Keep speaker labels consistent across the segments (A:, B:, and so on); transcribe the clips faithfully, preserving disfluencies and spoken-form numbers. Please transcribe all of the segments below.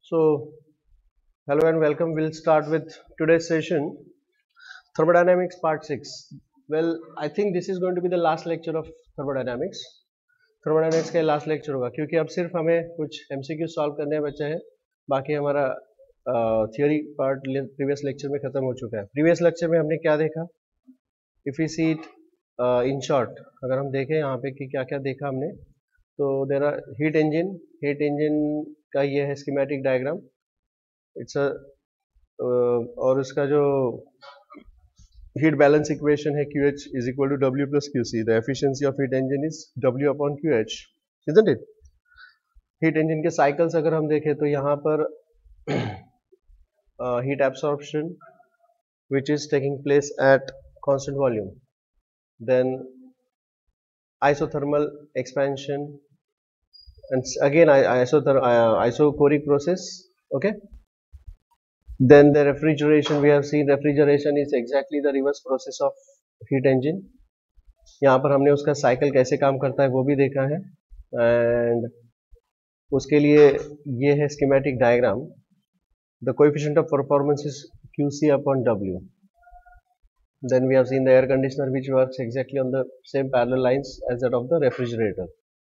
A: So, hello and welcome. We'll start with today's session, Thermodynamics Part six. Well, I think this is going to be the last lecture of Thermodynamics. Thermodynamics का last lecture होगा क्योंकि अब सिर्फ हमें कुछ MCQ solve करने बचे हैं. बाकी हमारा थियोरी पार्ट प्रीवियस लेक्चर में खत्म हो चुका है. प्रीवियस लेक्चर में हमने क्या देखा? If you see it in short, अगर हम देखें यहाँ पे कि क्या क्या देखा हमने, तो there are heat engine. Heat engine का ये है स्कीमेटिक डायग्राम. इट्स अ और इसका जो heat balance equation है Q H is equal to W plus Q C. The efficiency of heat engine is W upon Q H, isn't it? Heat engine के cycles अगर हम देखें तो यहाँ पर uh, heat absorption which is taking place at constant volume, then isothermal expansion and again isother uh, isochoric process. Okay. Then the refrigeration, we have seen refrigeration is exactly the reverse process of heat engine. यहाँ पर हमने उसका cycle कैसे काम करता है वो भी देखा है. एंड उसके लिए ये है schematic diagram. The coefficient of performance is Q C upon W. Then we have seen the air conditioner which works exactly on the same parallel lines as that of the refrigerator.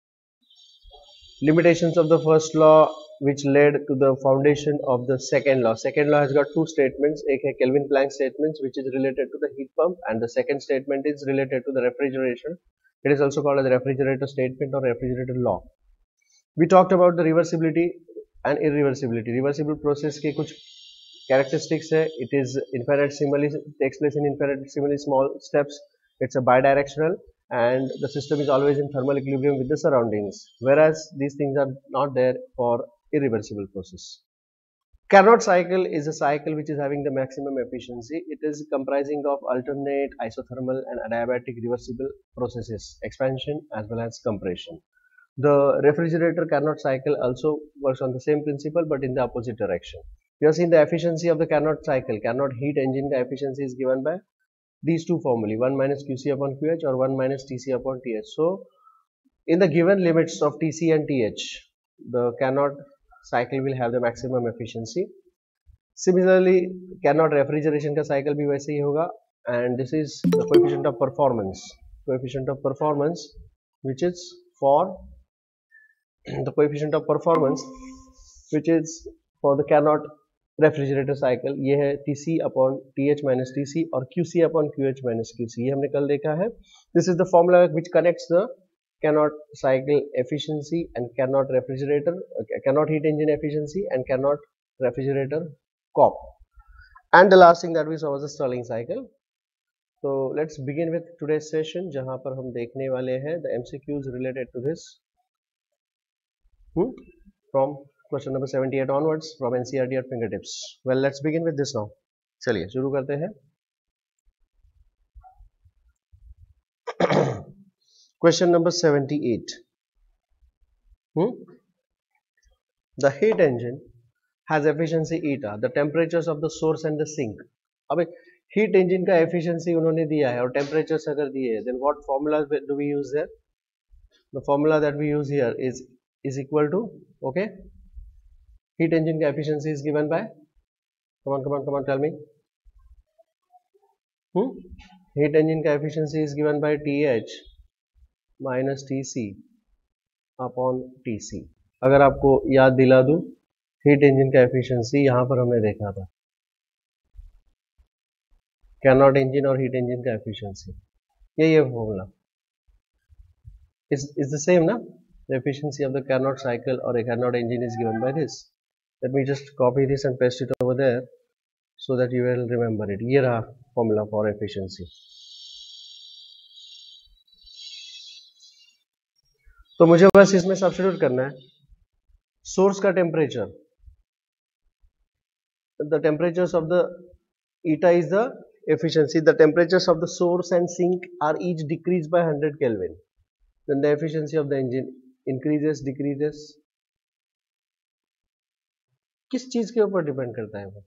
A: Limitations of the first law which led to the foundation of the second law. Second law has got two statements. एक है Kelvin Planck statements which is related to the heat pump, and the second statement is related to the refrigeration. It is also called as the refrigerator statement or refrigerator law. We talked about the reversibility and irreversibility. Reversible process के कुछ characteristics है. It is infinitesimally takes place in infinitesimally small steps. It's a bidirectional, and the system is always in thermal equilibrium with the surroundings, whereas these things are not there for irreversible process. Carnot cycle is a cycle which is having the maximum efficiency. It is comprising of alternate isothermal and adiabatic reversible processes, expansion as well as compression. The refrigerator Carnot cycle also works on the same principle but in the opposite direction. We have seen the efficiency of the Carnot cycle. Carnot heat engine ka efficiency is given by these two formulae, one minus Q C upon Q H or one minus T C upon T H. So, in the given limits of T C and T H, the Carnot cycle will have the maximum efficiency. Similarly, Carnot refrigeration का cycle भी वैसे ही होगा, and this is the coefficient of performance. Coefficient of performance, which is for the coefficient of performance, which is for the Carnot refrigerator cycle, ये है T C upon T H minus T C और Q C upon Q H minus Q C. ये हमने कल देखा है. This is the formula which connects the Carnot cycle efficiency and Carnot refrigerator, uh, Carnot heat engine efficiency and Carnot refrigerator C O P. And the last thing that we saw was the Stirling cycle. So let's begin with today's session, जहाँ पर हम देखने वाले हैं the M C Qs related to this hmm? from question number seventy-eight onwards from N C E R T at fingertips. Well, let's begin with this now. चलिए शुरू करते हैं. Question number seventy-eight. Hmm? The heat engine has efficiency eta. The temperatures of the source and the sink. अब heat engine का efficiency उन्होंने दिया है और temperatures अगर दिए हैं, then what formula do we use there? The formula that we use here is is equal to, okay, heat engine का efficiency is given by, come on come on come on tell me, hmm? heat engine का efficiency is given by T H minus T C upon T C. अगर आपको याद दिला दूं, heat engine का efficiency यहाँ पर हमने देखा था, Carnot engine और heat engine का efficiency, ये ये formula is is the same ना. The efficiency of the Carnot cycle or a Carnot engine is given by this. Let me just copy this and paste it over there so that you will remember it. ये रहा formula for efficiency. तो मुझे बस इसमें substitute करना है source का temperature. The temperatures of the eta is the efficiency. The temperatures of the source and sink are each decreased by one hundred Kelvin. Then the efficiency of the engine increases, decreases. किस चीज के ऊपर depend करता है वो?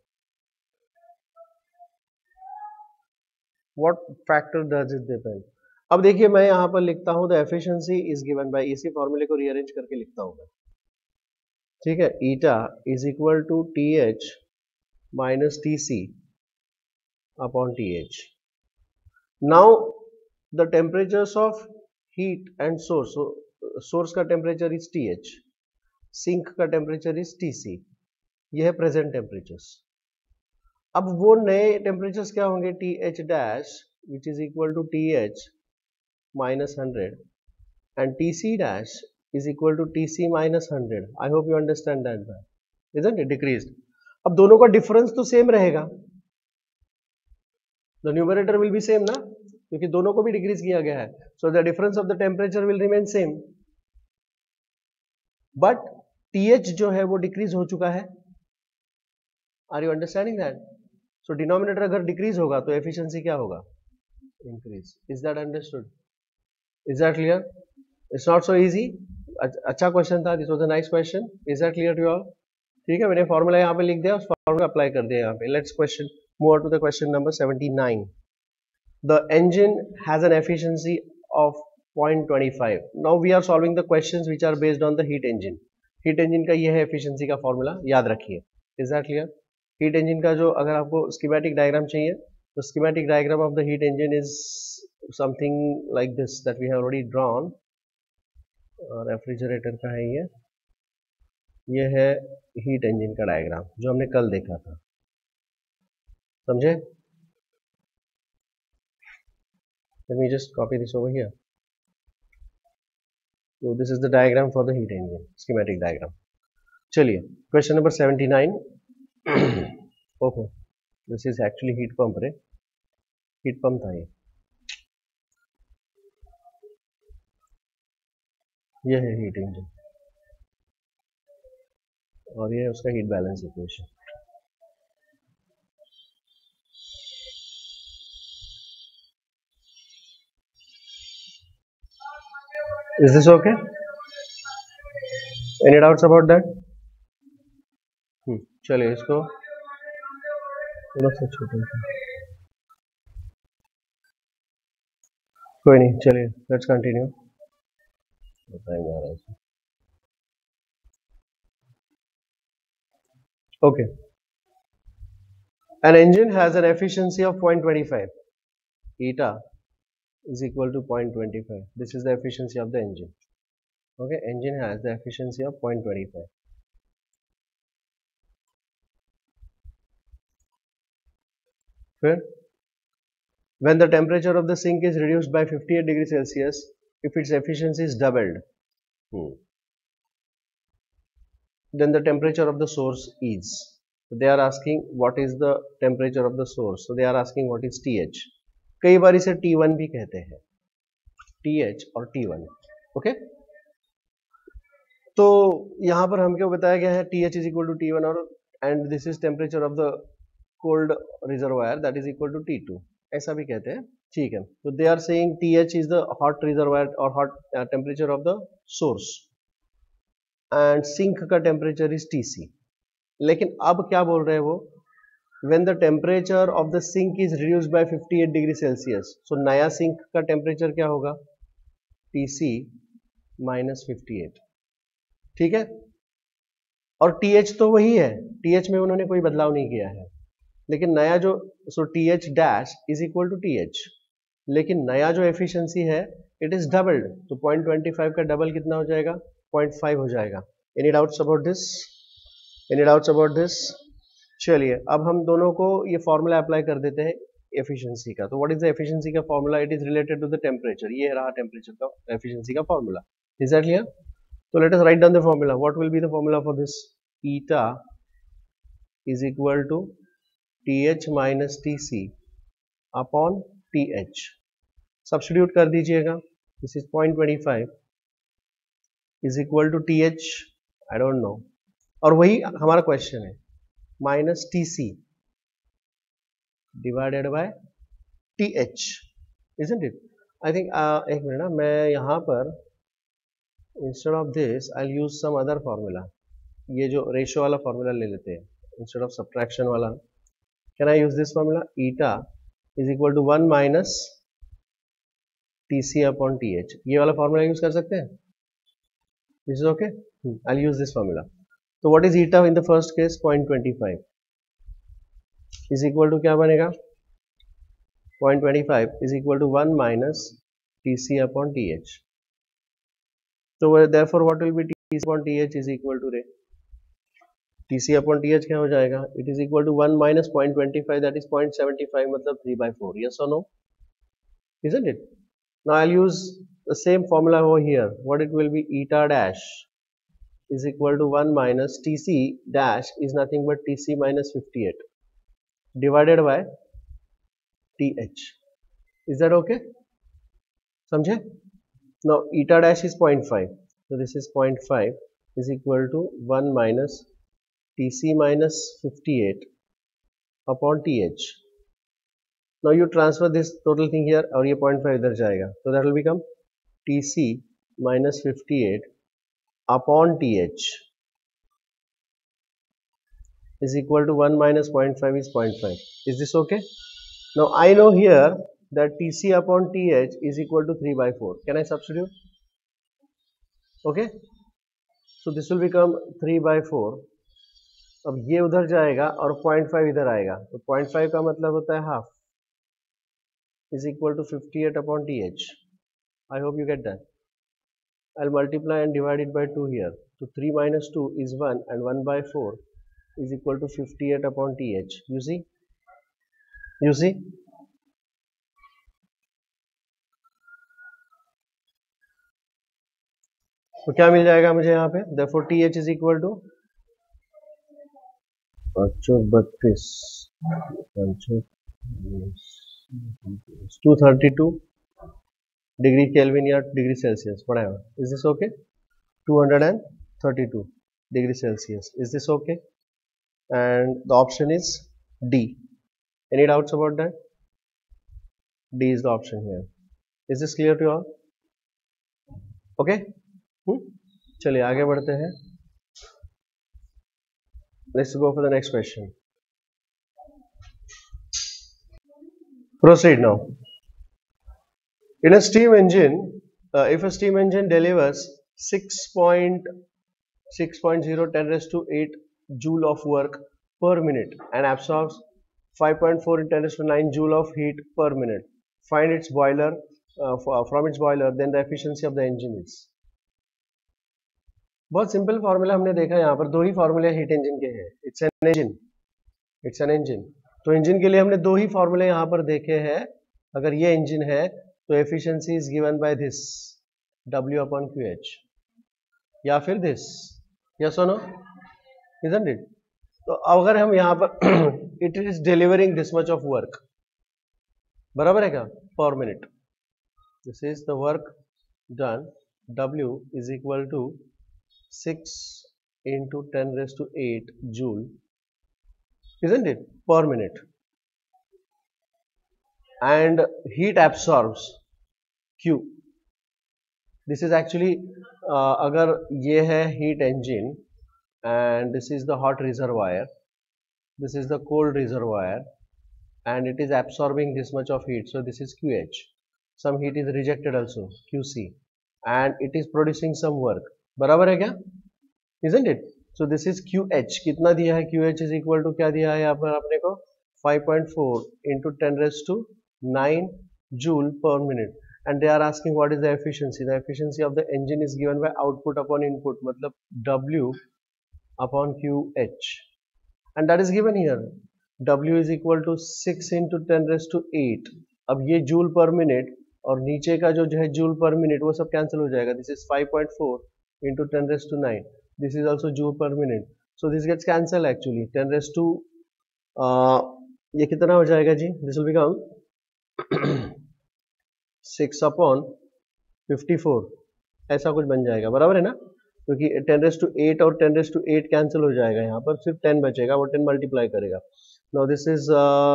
A: What factor does it depend? अब देखिए मैं यहाँ पर लिखता हूँ the efficiency is given by, इसी फॉर्मूले को रीअरेंज करके लिखता हूँ मैं. ठीक है, eta is equal to T H minus T C upon T H. Now the temperatures of heat and source, source का temperature is T H, sink का टेम्परेचर इज टी सी. यह है प्रेजेंट टेम्परेचर्स. अब वो नए temperatures क्या होंगे, T H dash which is equal to T H minus hundred and Tc dash is equal to Tc minus one hundred. I hope you understand that, isn't it? Decreased. अब दोनों का difference तो same रहेगा, the numerator will be same ना, क्योंकि दोनों को भी डिक्रीज किया गया है. So the difference of the temperature will remain same. But Th जो है वो डिक्रीज हो चुका है. Are you understanding that? So denominator अगर डिक्रीज होगा तो एफिशिएंसी क्या होगा, increase. Is that understood? Is that clear? It's not so easy. अच्छा क्वेश्चन था. This was a nice question. Is that clear to you all? ठीक है, मैंने फॉर्मूला यहाँ पे लिख दिया, उस फॉर्मूला अप्लाई कर दिया यहाँ पे. Let's question move on to the question number seventy-nine. The engine has an efficiency of zero point two five. Now we are solving the questions which are based on the heat engine. Heat engine का ये है efficiency का formula, याद रखिए. Is that clear? Heat engine का जो अगर आपको schematic diagram चाहिए तो schematic diagram of the heat engine is something like this that we have already drawn. Refrigerator का है ये ये है हीट इंजन का डायग्राम जो हमने कल देखा था, समझे? Let me just copy this over here. So this is the diagram for the heat engine, schematic diagram. चलिए क्वेश्चन नंबर seventy-nine. ओहो, this is actually heat pump रे, हीट पंप था ये. ये है हीट इंजन और ये है उसका heat balance equation. Is this okay? Any doubts about that? hmm. चलिए इसको थोड़ा सा छोटा सा, कोई नहीं. चलिए let's continue. Okay. An engine has an efficiency of zero point two five. Eta is equal to zero point two five. This is the efficiency of the engine. Okay, engine has the efficiency of zero point two five. Fair? When the temperature of the sink is reduced by fifty-eight degrees Celsius, if its efficiency is doubled, hmm, then the temperature of the source is. So they are asking what is the temperature of the source. So they are asking what is T H. कई बार इसे T one भी कहते हैं, T H और T one. Okay, तो यहाँ पर हमको बताया गया है T H is equal to T one और and this is temperature of the cold reservoir that is equal to T two. ऐसा भी कहते हैं. ठीक है, तो they are saying T H is the hot reservoir और hot uh, temperature of the source and sink का temperature is T C. लेकिन अब क्या बोल रहे हैं वो, when the temperature of the sink is reduced by fifty-eight degree Celsius, so नया sink का temperature क्या होगा, T C minus fifty-eight. ठीक है, और T H तो वही है, T H में उन्होंने कोई बदलाव नहीं किया है, लेकिन नया जो so T H dash is equal to T H, लेकिन नया जो एफिशिएंसी है इट इज डबल्ड, तो zero point two five का डबल कितना हो जाएगा, zero point five हो जाएगा. Any doubts about this? Any doubts about this? चलिए अब हम दोनों को ये फॉर्मूला अप्लाई कर देते हैं एफिशिएंसी का. तो व्हाट इज द एफिशिएंसी का formula? It is related to the temperature. ये रहा टेम्परेचर का एफिशिएंसी का फॉर्मूला. Is that clear? तो let us write down the formula. What will be the formula for this? Eta is equal to Th minus T C upon T H. Substitute कर दीजिएगा. This is zero point two five is equal to T H, I don't know, और वही हमारा question है, minus T C divided by T H, isn't it? I think एक minute ना, मैं यहाँ पर instead of this I will use some other formula. ये जो रेशियो वाला फॉर्मूला ले लेते हैं इंस्टेड ऑफ सब्ट्रैक्शन वाला. Can I use this formula? Eta is equal to one minus Tc upon Th. ये वाला फॉर्मूला यूज कर सकते हैं. This is okay. I'll use this formula. तो what is eta in the first case, zero point two five is equal to क्या बनेगा, zero point two five is equal to one minus T C upon T H. तो therefore what will be T C upon T H is equal to रे T C upon T H क्या हो जाएगा, it is equal to one minus zero point two five, that is zero point seven five, मतलब three by four. Yes or no? Isn't it? Now I'll use the same formula over here. What it will be, eta dash is equal to one minus T C dash is nothing but T C minus fifty-eight divided by T H. Is that okay? समझे? Now eta dash is zero point five, so this is zero point five is equal to one minus T C minus fifty-eight upon T H. Now you transfer this total thing here और ये zero point five इधर जाएगा, so that will become T C minus fifty-eight upon T H is equal to one minus zero point five is zero point five. Is this okay? Now I know here that T C upon T H is equal to three by four. Can I substitute? Okay. So this will become three by four. अब ये उधर जाएगा और zero point five इधर आएगा, तो zero point five का मतलब होता है half is equal to fifty-eight upon T H. I hope you get that. I'll multiply and divide it by two here. So three minus two is one and one by four is equal to fifty-eight upon T H. You see? You see? तो क्या मिल जाएगा मुझे यहाँ पे, therefore T H is equal to पाँचो बत्तीस two thirty two degree Kelvin या degree Celsius whatever. Is this okay? two hundred thirty-two degree Celsius. Is this okay? And the option is D. Any doubts about that? D is the option here. Is this clear to you all? Okay? Hmm? चलिए आगे बढ़ते हैं. Let's go for the next question. Proceed now. In a steam engine, uh, if a steam engine delivers six point zero ten raised to eight joule of work per minute and absorbs five point four ten raised to nine joule of heat per minute, find its boiler uh, from its boiler, then the efficiency of the engine is. बहुत simple formula हमने देखा, यहाँ पर दो ही फॉर्मूले heat engine के हैं. It's an engine, it's an engine. तो इंजन के लिए हमने दो ही फॉर्मूले यहाँ पर देखे हैं. अगर ये इंजन है तो efficiency is given by this W upon Q H, या फिर दिस. यस और नो? Isn't it? तो अगर हम यहाँ पर it is delivering this much of work, बराबर है क्या, पर minute. This is the work done. W is equal टू six into ten raised to eight joule, isn't it, per minute, and heat absorbs Q. This is actually uh, अगर ये है heat engine and this is the hot reservoir, this is the cold reservoir, and it is absorbing this much of heat, so this is Q H. Some heat is rejected also, Q C, and it is producing some work. बराबर है क्या, isn't it? So this is Q H. कितना दिया है, Q H is equal to क्या दिया है यहाँ पर आपने को, five point four into ten raised to nine joule per minute, and they are asking what is the efficiency. The efficiency of the engine is given by output upon input, मतलब W upon Q H, and that is given here. W is equal to six into ten raised to eight. अब ये joule per minute और नीचे का जो जो है joule per minute वो सब कैंसिल हो जाएगा. This is five point four into ten raised to nine. This is also joule per minute, so this gets cancelled actually. ten raised to uh, ये कितना हो जाएगा जी, this will become six upon fifty-four, ऐसा कुछ बन जाएगा, बराबर है ना, क्योंकि ten raised to eight और ten raised to eight cancel हो जाएगा, यहाँ पर सिर्फ ten बचेगा, वो ten मल्टीप्लाई करेगा. Now this is uh,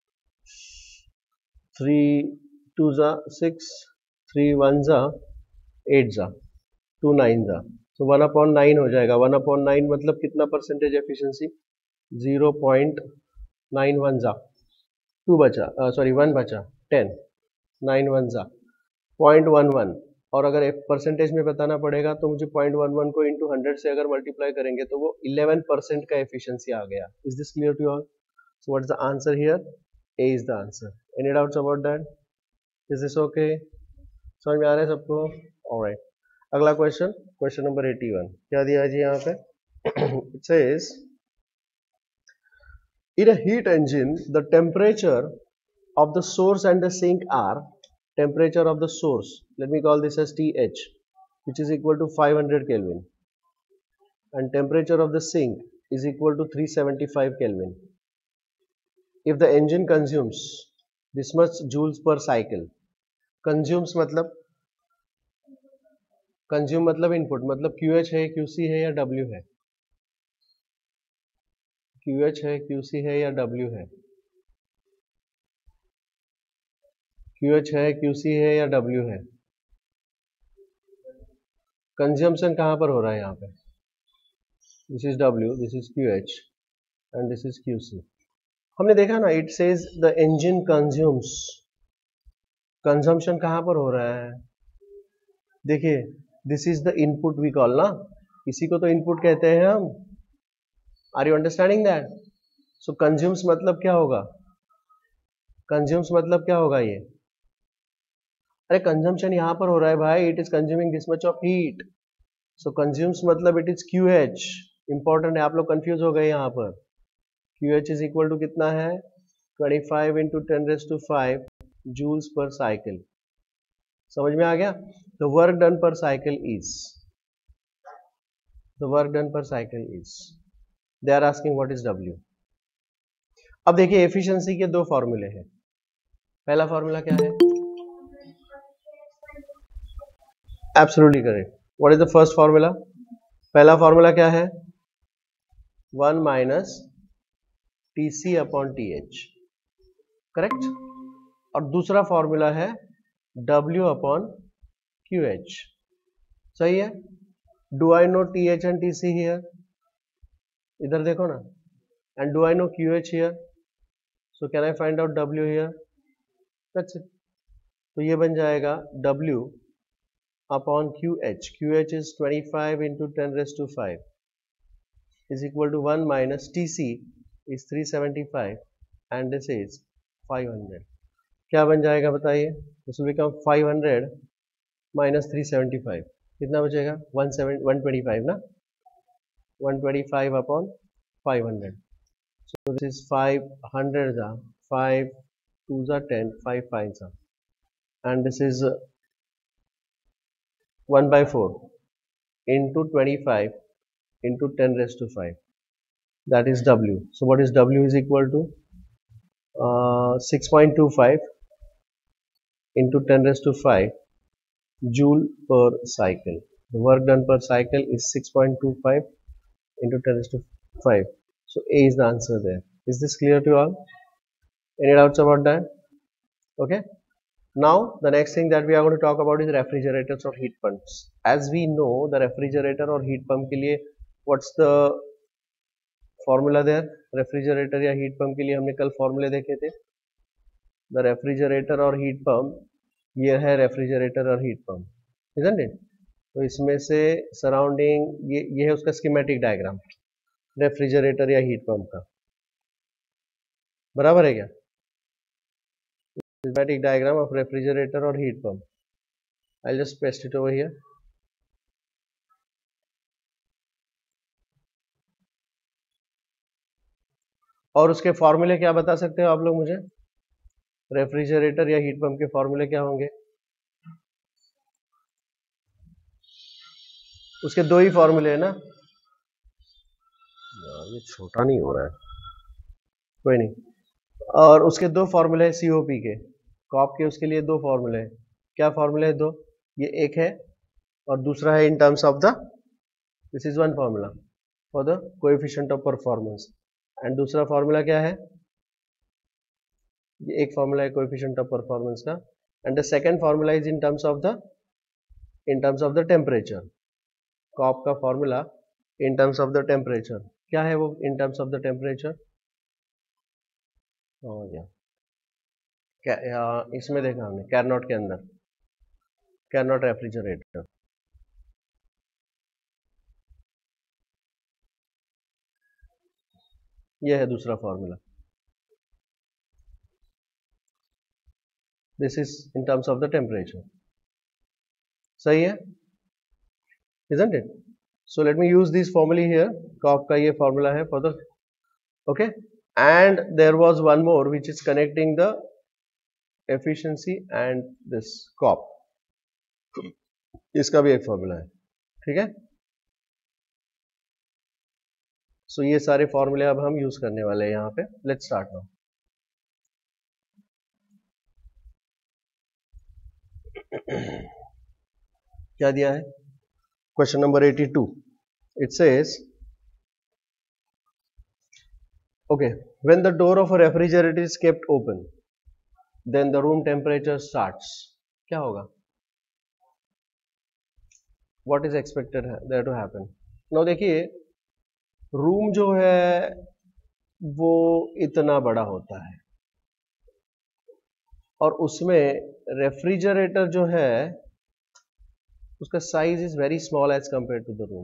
A: three two जा six, three one जा eight जा, two nine जा, तो वन अपॉन नाइन हो जाएगा. वन अपॉन नाइन मतलब कितना percentage efficiency, zero point nine one जा, टू बचा, सॉरी वन बचा, टेन, नाइन वन जा पॉइंट वन वन, और अगर परसेंटेज में बताना पड़ेगा तो मुझे पॉइंट वन वन को इंटू हंड्रेड से अगर मल्टीप्लाई करेंगे तो वो इलेवन परसेंट का एफिशिएंसी आ गया. Is this clear to all? So what is the answer here? A is the answer. Any doubts about that? Is this okay? समझ में आ रहा है सबको? ऑलराइट. अगला question, question number eighty one. क्या दिया है जी यहाँ पे? It says in a heat engine the temperature of the source and the sink are temperature of the source, let me call this as T H, which is equal to five hundred Kelvin, and temperature of the sink is equal to three seventy-five Kelvin. If the engine consumes this much joules per cycle, consumes मतलब consume मतलब input, मतलब Q H है, Q C है या W है? Q H है, Q C है या W है? Q H है, Q C है या W है? कंजम्पशन कहां पर हो रहा है यहाँ पे? This is W, this is Q H and this is Q C. हमने देखा ना, it says the engine consumes. Consumption कहां पर हो रहा है? देखिए, this is the input we call ना, इसी को तो इनपुट कहते हैं हम. Are you understanding that? So consumes मतलब क्या होगा? कंज्यूम्स मतलब क्या होगा ये? अरे कंजम्पशन यहां पर हो रहा है भाई, it is consuming this much of heat. So consumes मतलब it is Q H. Important है, आप लोग कंफ्यूज हो गए यहाँ पर. Q H is equal to कितना है? Twenty five into ten raise to five joules per cycle. समझ में आ गया? The work done per cycle is the work done per cycle is they are asking what is W. अब देखिए, efficiency के दो फॉर्मूले हैं. पहला फॉर्मूला क्या है? Absolutely correct. What is the first formula? पहला फॉर्मूला क्या है? One minus T C upon T H. Correct. और दूसरा फॉर्मूला है W अपॉन क्यू एच. सही है. Do I know T H and T C here? इधर देखो ना. And do I know Q H here? So can I find out W here? That's it. तो ये बन जाएगा W upon Q H. Q H is twenty-five into ten raised to five is equal to one minus T C is three seventy-five and this is five hundred. क्या बन जाएगा बताइए? this will become five hundred minus three seventy-five. कितना बचेगा? one twenty-five ना? one twenty-five upon five hundred. So this is five hundred are five twos are ten, five fives are, and this is one by four into twenty-five into ten raised to five. That is W. So what is W is equal to uh, six point two five into ten raised to five joule per cycle. The work done per cycle is six point two five into ten raised to five. So A is the answer there. Is this clear to all? Any doubts about that? Okay. Now the next thing that we are going to talk about is refrigerators or heat pumps. As we know, the refrigerator or heat pump के लिए what's the formula there? Refrigerator या heat pump के लिए हमने कल formula देखे थे. The refrigerator or heat pump, ये है refrigerator और heat pump, isn't it? तो इसमें से surrounding ये ये है उसका schematic diagram refrigerator या heat pump का. बराबर है क्या? Schematic diagram of refrigerator or heat pump. I'll just paste it over here. और उसके फॉर्मूले क्या बता सकते हो आप लोग मुझे? रेफ्रिजरेटर या हीट पंप के फॉर्मूले क्या होंगे? उसके दो ही फॉर्मूले है ना? ये छोटा नहीं हो रहा है, कोई नहीं. और उसके दो फॉर्मूले है सीओपी के, कॉप के. उसके लिए दो फॉर्मूले हैं. क्या फॉर्मूले है? दो. ये एक है और दूसरा है in terms of the, this is one formula for the coefficient of performance. And दूसरा फॉर्मूला क्या है? ये एक फॉर्मूला है कोएफिशिएंट ऑफ परफॉर्मेंस का. And the second formula is in terms of the in terms of the temperature. COP का formula in terms of the temperature. क्या है वो in terms of the temperature? हो गया. क्या इसमें देखा हमने कैरनॉट के अंदर. cannot refrigerator. ये है दूसरा फॉर्मूला. This is in terms of the temperature. सही है, isn't it? So let me use this formula here. तो आपका ये फॉर्मूला है for the okay, and there was one more which is connecting the efficiency and this C O P. इसका भी एक formula है, ठीक है. सो so, ये सारे फॉर्मूले अब हम यूज करने वाले हैं यहाँ पे. Let's start now. क्या दिया है? Question number eighty-two. It says, okay, when the door of a refrigerator is kept open, then the room temperature starts. क्या होगा? What is expected there to happen? Now देखिए, रूम जो है वो इतना बड़ा होता है और उसमें रेफ्रिजरेटर जो है उसका size is very small as compare to the room,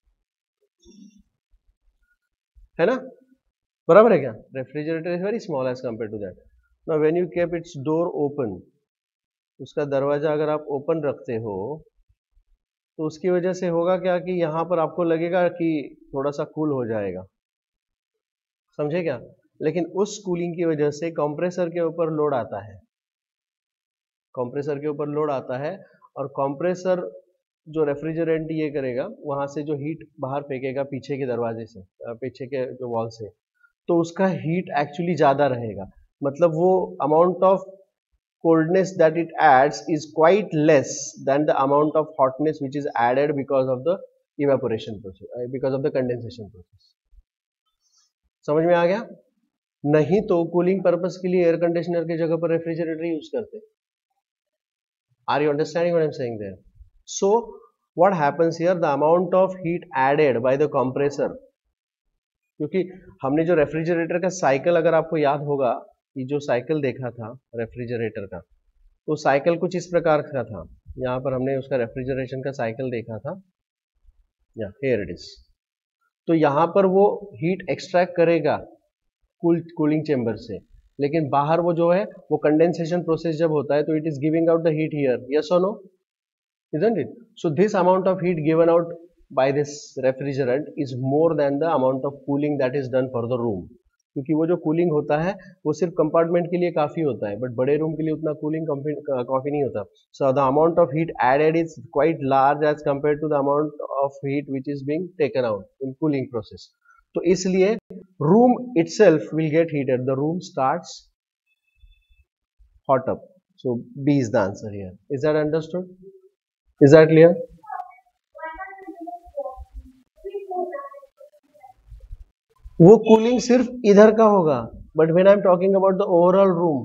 A: है ना? बराबर है क्या? Refrigerator is very small as compare to that. Now when you keep its door open, उसका दरवाजा अगर आप ओपन रखते हो तो उसकी वजह से होगा क्या कि यहां पर आपको लगेगा कि थोड़ा सा कूल हो जाएगा, समझे क्या? लेकिन उस कूलिंग की वजह से कंप्रेसर के ऊपर लोड आता है, कंप्रेसर के ऊपर लोड आता है और कंप्रेसर जो रेफ्रिजरेंट ये करेगा वहां से जो हीट बाहर फेंकेगा पीछे के दरवाजे से, पीछे के जो वॉल से, तो उसका हीट एक्चुअली ज्यादा रहेगा. मतलब वो amount of coldness that it adds is quite less than the amount of hotness which is added because of the evaporation process, because of the condensation process. समझ में आ गया? नहीं तो कूलिंग पर्पस के लिए एयर कंडीशनर की जगह पर रेफ्रिजरेटर यूज करते. Are you understanding what I'm saying there? So what happens here, the amount of heat added by the compressor, क्योंकि हमने जो रेफ्रिजरेटर का साइकिल अगर आपको याद होगा, ये जो साइकिल देखा था रेफ्रिजरेटर का, तो साइकिल कुछ इस प्रकार का था. यहाँ पर हमने उसका रेफ्रिजरेशन का साइकिल देखा था, या हियर इट इज. तो यहाँ पर वो हीट एक्सट्रैक्ट करेगा कूल कूलिंग चेंबर से, लेकिन बाहर वो जो है वो कंडेंसेशन प्रोसेस जब होता है तो it is giving out the heat here. Yes और नो? Isn't it? So this amount of heat given out by this refrigerant is more than the amount of cooling that is done for the room. क्योंकि वो जो cooling होता है वो सिर्फ compartment के लिए काफी होता है, बट बड़े रूम के लिए उतना कूलिंग काफी नहीं होता. So the amount of heat added is quite large as compare to the amount of heat which is being taken out in cooling process. तो इसलिए room itself will get heated, the room starts hot up. So B is the answer here. Is that understood? Is that clear? वो cooling सिर्फ इधर का होगा, but when I am talking about the overall room,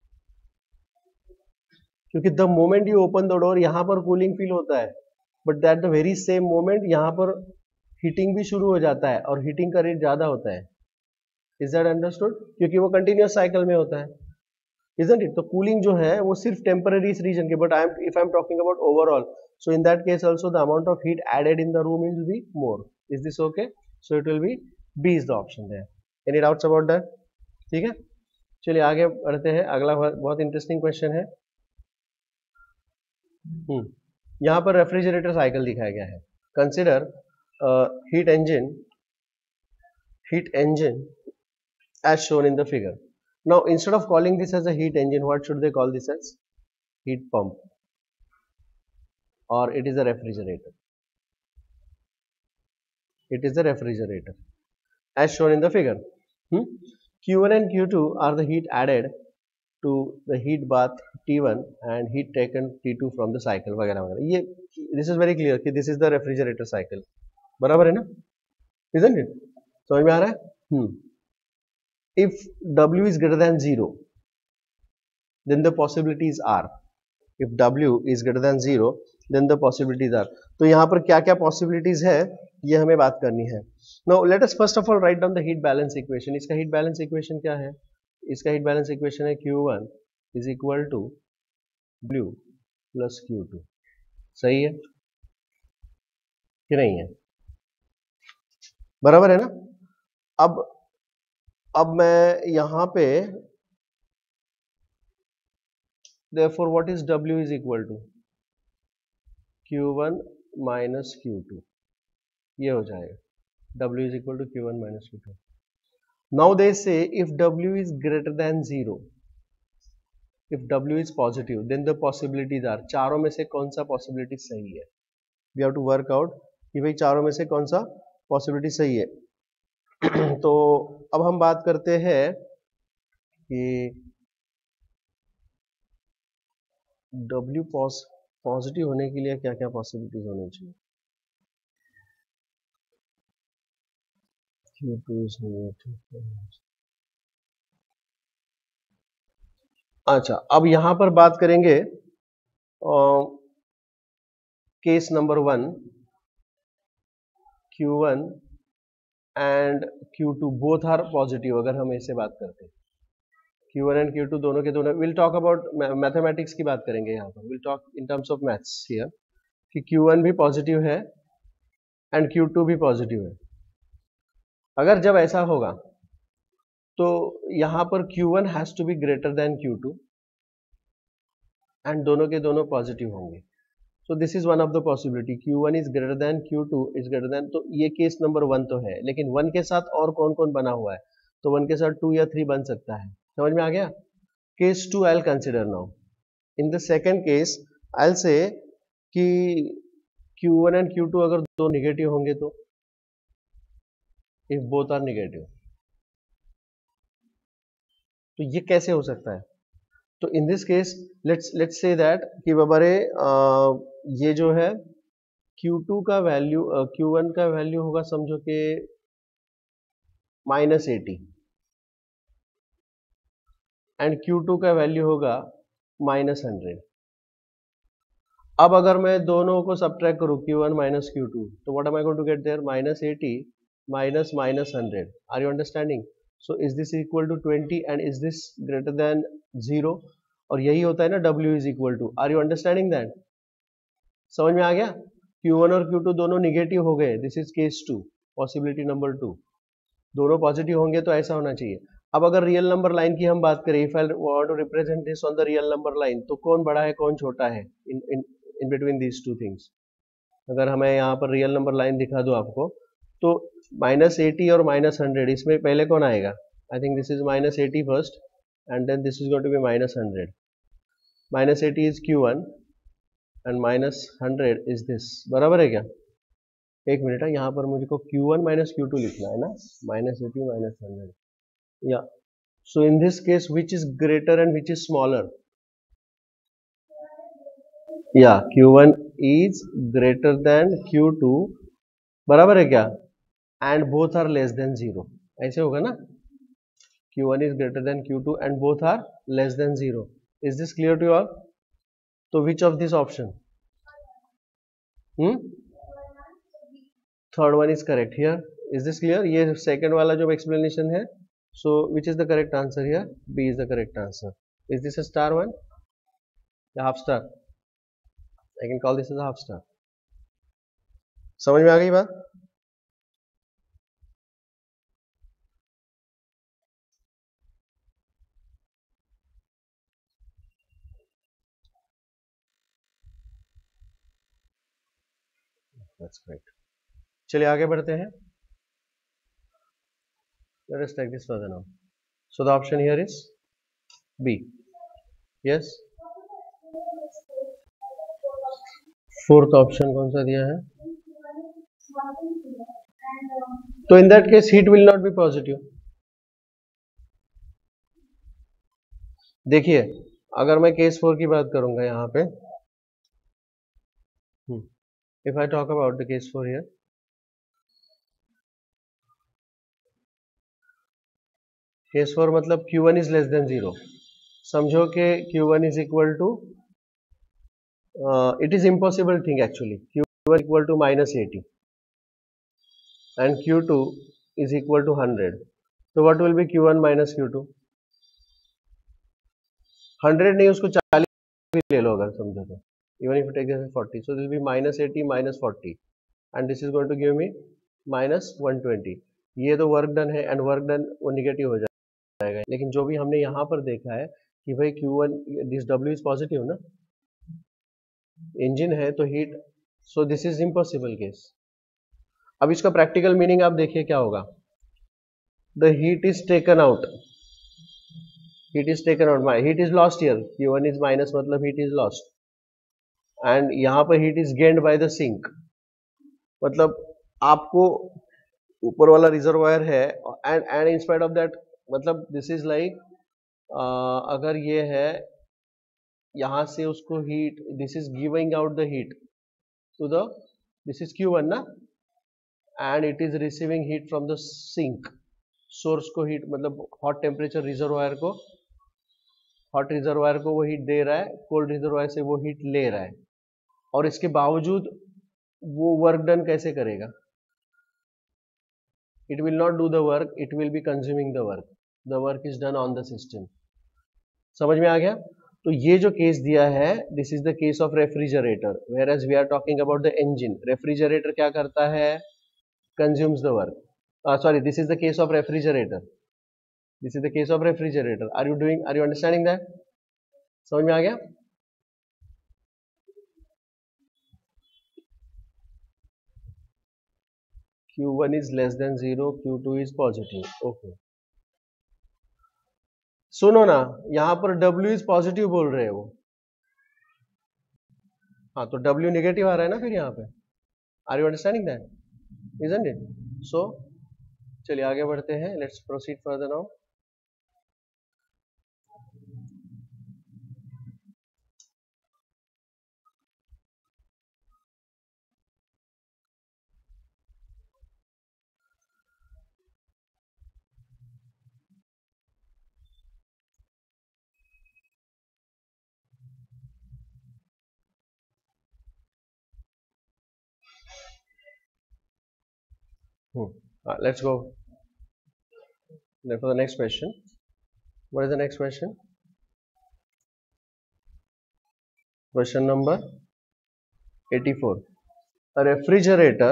A: क्योंकि the moment you open the door यहां पर cooling feel होता है, but that the very same moment यहां पर हीटिंग भी शुरू हो जाता है और हीटिंग का रेट ज्यादा होता है. Is that understood? क्योंकि वो कंटिन्यूअस साइकिल में होता है, इजंट इट? तो कूलिंग जो है वो सिर्फ टेम्पररी इस रीजन के, but I am if I am talking about overall, so in that case also the amount of heat added in the room will be more. Is this okay? So it will be B is the option there. Any doubts about that? ठीक है, चलिए आगे बढ़ते हैं. अगला बहुत interesting question है. हम्म यहाँ पर रेफ्रिजरेटर साइकिल दिखाया गया है. Consider heat engine heat engine as shown in the figure. Now instead of calling this as a heat engine, what should they call this as? Heat pump, or it is a refrigerator. It is a refrigerator as shown in the figure. hmm? Q one and Q two are the heat added to the heat bath T one and heat taken T two from the cycle वगैरह वगैरह. ये this is very clear कि this is the refrigerator cycle. बराबर है ना? Isn't it? समझ में आ रहा है? hmm. If W is greater than zero, then the possibilities are. If W is greater than zero, then the possibilities are. तो यहाँ पर क्या क्या possibilities है ये हमें बात करनी है. Now let us first of all write down the heat balance equation. इसका heat balance equation क्या है? इसका heat balance equation है Q one is equal to W plus Q two. सही है कि नहीं है? बराबर है ना? अब अब मैं यहां पे therefore what is W is equal to Q one minus Q two, ये हो जाएगा W is equal to Q one minus Q two. Now they say if W is greater than zero, if W is positive, then the possibilities are, चारों में से कौन सा possibility सही है? We have to work out कि भाई चारों में से कौन सा possibility सही है. तो अब हम बात करते हैं कि W पॉजिटिव होने के लिए क्या क्या पॉसिबिलिटीज होनी चाहिए. Q two is negative. अच्छा, अब यहां पर बात करेंगे case number one, Q one and Q two both are positive. अगर हम ऐसे बात करते हैं Q one and Q two दोनों के दोनों, विल टॉक अबाउट मैथमेटिक्स की बात करेंगे यहाँ पर, will talk in terms of maths here, कि Q वन भी पॉजिटिव है एंड Q टू भी पॉजिटिव है. अगर जब ऐसा होगा तो यहां पर Q one has to be greater than Q two and दोनों के दोनों पॉजिटिव होंगे. So this is one of the possibility, Q one is greater than Q two is greater than. तो ये केस नंबर वन तो है, लेकिन one के साथ और कौन कौन बना हुआ है? तो वन के साथ टू या थ्री बन सकता है. समझ में आ गया? Case two I will consider now. In the second case I will say कि Q one and Q two अगर दो निगेटिव होंगे तो, इफ बोथ आर निगेटिव, तो ये कैसे हो सकता है? तो in this case let's let's say that कि बाबरे ये जो है Q टू का वैल्यू, Q वन का वैल्यू होगा समझो कि minus eighty and Q two का वैल्यू होगा माइनस हंड्रेड. अब अगर मैं दोनों को सब्ट्रैक्ट करूं Q one minus Q two, तो what am I going to get there? Minus eighty minus minus one hundred. Are you understanding? So is this equal to twenty and is this greater than zero? और यही होता है ना W is equal to. Are you understanding that? समझ में आ गया? Q one और Q टू दोनों निगेटिव हो गए. This is case two, possibility number two. दोनों पॉजिटिव होंगे तो ऐसा होना चाहिए. अब अगर रियल नंबर लाइन की हम बात करें, if I want to represent this on the real number line, तो कौन बड़ा है कौन छोटा है in in in between these two things? अगर हमें यहाँ पर रियल नंबर लाइन दिखा दो आपको, तो माइनस एटी और माइनस हंड्रेड, इसमें पहले कौन आएगा? I think this is minus eighty first and then this is going to be minus hundred. Minus eighty is Q one and minus hundred is this. बराबर है क्या? एक मिनट है, यहाँ पर मुझको Q one minus Q two लिखना है ना, माइनस एटी माइनस हंड्रेड. या so in this case which is greater and which is smaller? या Q one is greater than Q two. बराबर है क्या? And both are less than zero. ऐसे होगा ना, Q one is greater than Q two and both are less than zero. Is this clear to all? तो which of this option? Hmm third one is correct here. Is this clear? ये second वाला जो explanation है. So which is the correct answer here? B is the correct answer. Is this a star one या half star? I can call this as half star. समझ में आ गई बात? That's great. चलिए आगे बढ़ते हैं. Let us take this further now. So the option here is B. Yes. Fourth option कौन सा दिया है? तो in that case heat will not be positive. देखिए अगर मैं केस फोर की बात करूंगा यहाँ पे, if I talk about the case four here, केस फोर मतलब Q one is less than zero. समझो कि Q one is equal to uh, it is impossible thing actually. Q one equal to minus eighty and Q two is equal to one hundred. So what will be Q one minus Q two? one hundred नहीं, उसको चालीस भी ले लो अगर समझो तो. even if you take this as forty. So this will be minus eighty minus forty and this is going to give me minus one twenty. ये तो वर्क डन है एंड वर्क डन वो निगेटिव हो जाएगा, लेकिन जो भी हमने यहाँ पर देखा है कि भाई Q one this W is positive ना, इंजन है तो heat, so this is impossible case. अब इसका प्रैक्टिकल मीनिंग आप देखिए क्या होगा. The heat is taken out, heat is taken out, my heat is lost here, Q one is minus मतलब हीट इज लॉस्ट, एंड यहाँ पर heat is gained by the sink. मतलब आपको ऊपर वाला रिजर्वायर है and and in spite of that, मतलब this is like अगर ये है यहां से उसको heat, this is giving out the heat to the, this is Q one ना, and it is receiving heat from the sink. Source को heat मतलब हॉट टेम्परेचर रिजर्वायर को, हॉट रिजर्वायर को वो हीट दे रहा है, कोल्ड रिजर्वायर से वो हीट ले रहा है, और इसके बावजूद वो वर्क डन कैसे करेगा. It will not do the work, it will be consuming the work. The work is done on the system. समझ में आ गया. तो ये जो केस दिया है, this is the case of refrigerator, whereas we are talking about the engine. Refrigerator क्या करता है? Consumes the work. Uh, sorry, this is the case of refrigerator. This is the case of refrigerator. Are you doing? Are you understanding that? समझ में आ गया. Q one is less than zero, Q two is positive. Okay. सुनो ना, यहां पर W is positive बोल रहे हैं वो, हाँ तो W नेगेटिव आ रहा है ना फिर यहाँ पे. Are you understanding that? Isn't it? So चलिए आगे बढ़ते हैं. Let's proceed further now. Hmm. Uh, let's go for the next question. What is the next question? Question number eighty-four. A refrigerator,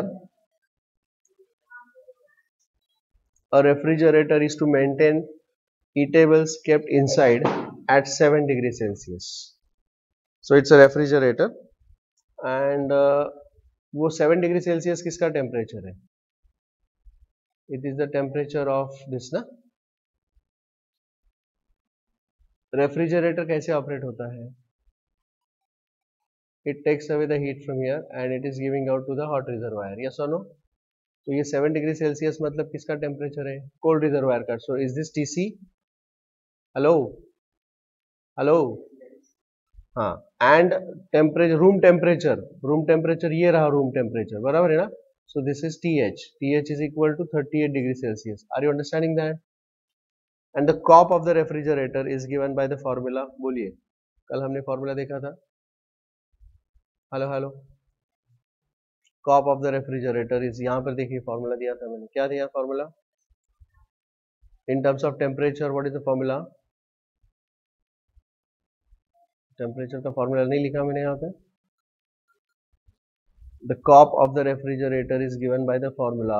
A: a refrigerator is to maintain eatables kept inside at seven degrees Celsius. So it's a refrigerator and uh, वो seven degree Celsius किसका temperature है? It is the temperature of this ना. Refrigerator कैसे operate होता है? It takes away the heat from here and it is giving out to the hot reservoir. Yes or no? तो ये seven degree Celsius मतलब किसका temperature है? Cold reservoir का. So is this T C? Hello hello हाँ. And temperature, room temperature, room temperature ये रहा room temperature, बराबर है ना. So this is T H. T H is equal to thirty-eight degrees Celsius. Are you understanding that? And the C O P of the refrigerator is given by the formula. बोलिए, कल हमने formula देखा था. Hello hello. C O P of the refrigerator is, यहाँ पर देखिए formula दिया था मैंने. क्या दिया formula? In terms of temperature, what is the formula? Temperature का फॉर्मूला नहीं लिखा मैंने यहाँ पे. The C O P of the refrigerator is given by the formula.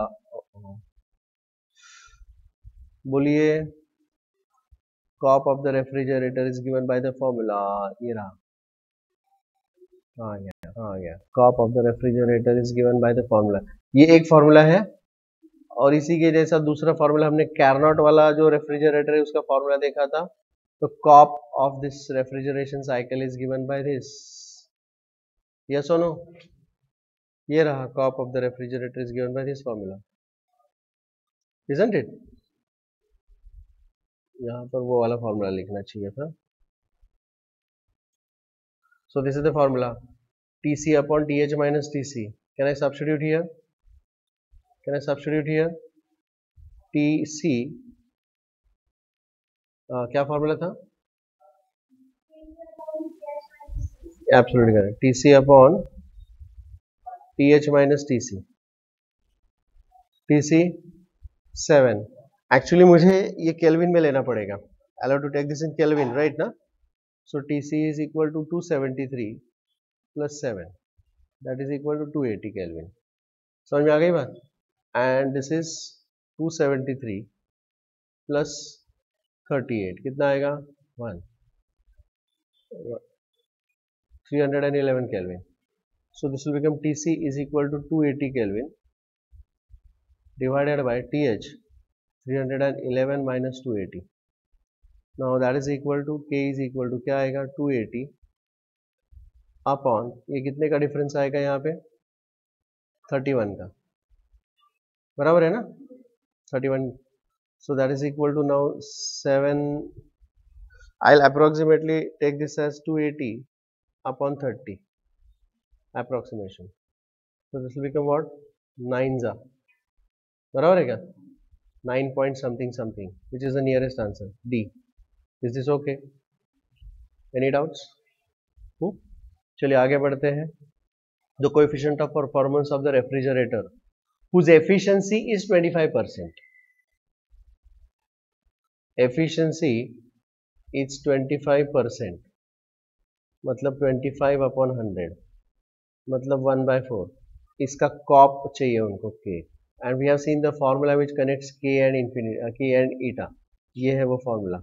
A: बोलिए, C O P of the refrigerator is given by the formula. ये रहा, हाँ गया हाँ गया. C O P of the refrigerator is given by the formula. ये एक formula है और इसी के जैसा दूसरा फॉर्मूला हमने कैरनॉट वाला जो रेफ्रिजरेटर है उसका फॉर्मूला देखा था. तो C O P of this refrigeration cycle is given by this. Yes or no? ये रहा C O P of the refrigerator is given by this formula. Isn't it? यहाँ पर वो वाला फॉर्मूला लिखना चाहिए था. So this is the formula. T C upon T H minus T C. Can I substitute here? Can I substitute here? T C. uh, क्या formula था? Absolutely correct. T C upon T H minus T C. T C seven. Actually मुझे ये kelvin में लेना पड़ेगा. Allow to take this in Kelvin, right ना? So T C is equal to two seventy-three plus seven that is equal to two eighty kelvin. समझ में आ गई बात? And this is two seventy three plus thirty eight कितना आएगा? One three hundred eleven kelvin. So this will become T C is equal to two eighty Kelvin divided by T H three hundred eleven minus two eighty. Now that is equal to K is equal to क्या आएगा? two eighty upon ये कितने का difference आएगा यहाँ पे? Thirty one का, बराबर है ना? Thirty one. So that is equal to now seven. I'll approximately take this as two eighty upon thirty. Approximation. So this will become what? nine za. बराबर है क्या? nine point something something, which is the nearest answer. D. Is this okay? Any doubts? Hmm? चलिए आगे बढ़ते हैं. The coefficient of performance of the refrigerator, whose efficiency is twenty-five percent. Efficiency is twenty-five percent. मतलब twenty-five upon one hundred. मतलब one by four. इसका COP चाहिए उनको K, and we have seen the formula which connects K and infinity K and eta. ये है वो formula,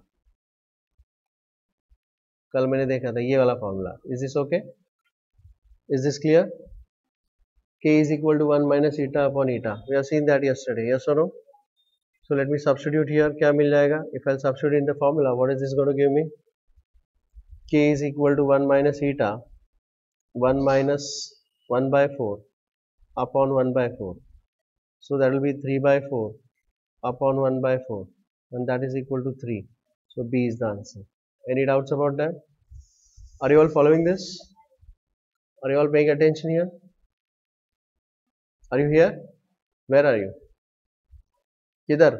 A: कल मैंने देखा था ये वाला formula. Is this okay? Is this clear? K is equal to one minus eta upon eta. We have seen that yesterday. Yes और no? So let me substitute here. क्या मिल जाएगा? If I substitute in the formula, what is this going to give me? K is equal to one minus eta one minus one by four upon one by four, so that will be three by four upon one by four, and that is equal to three. So B is the answer. Any doubts about that? Are you all following this? Are you all paying attention here? Are you here? Where are you? किधर?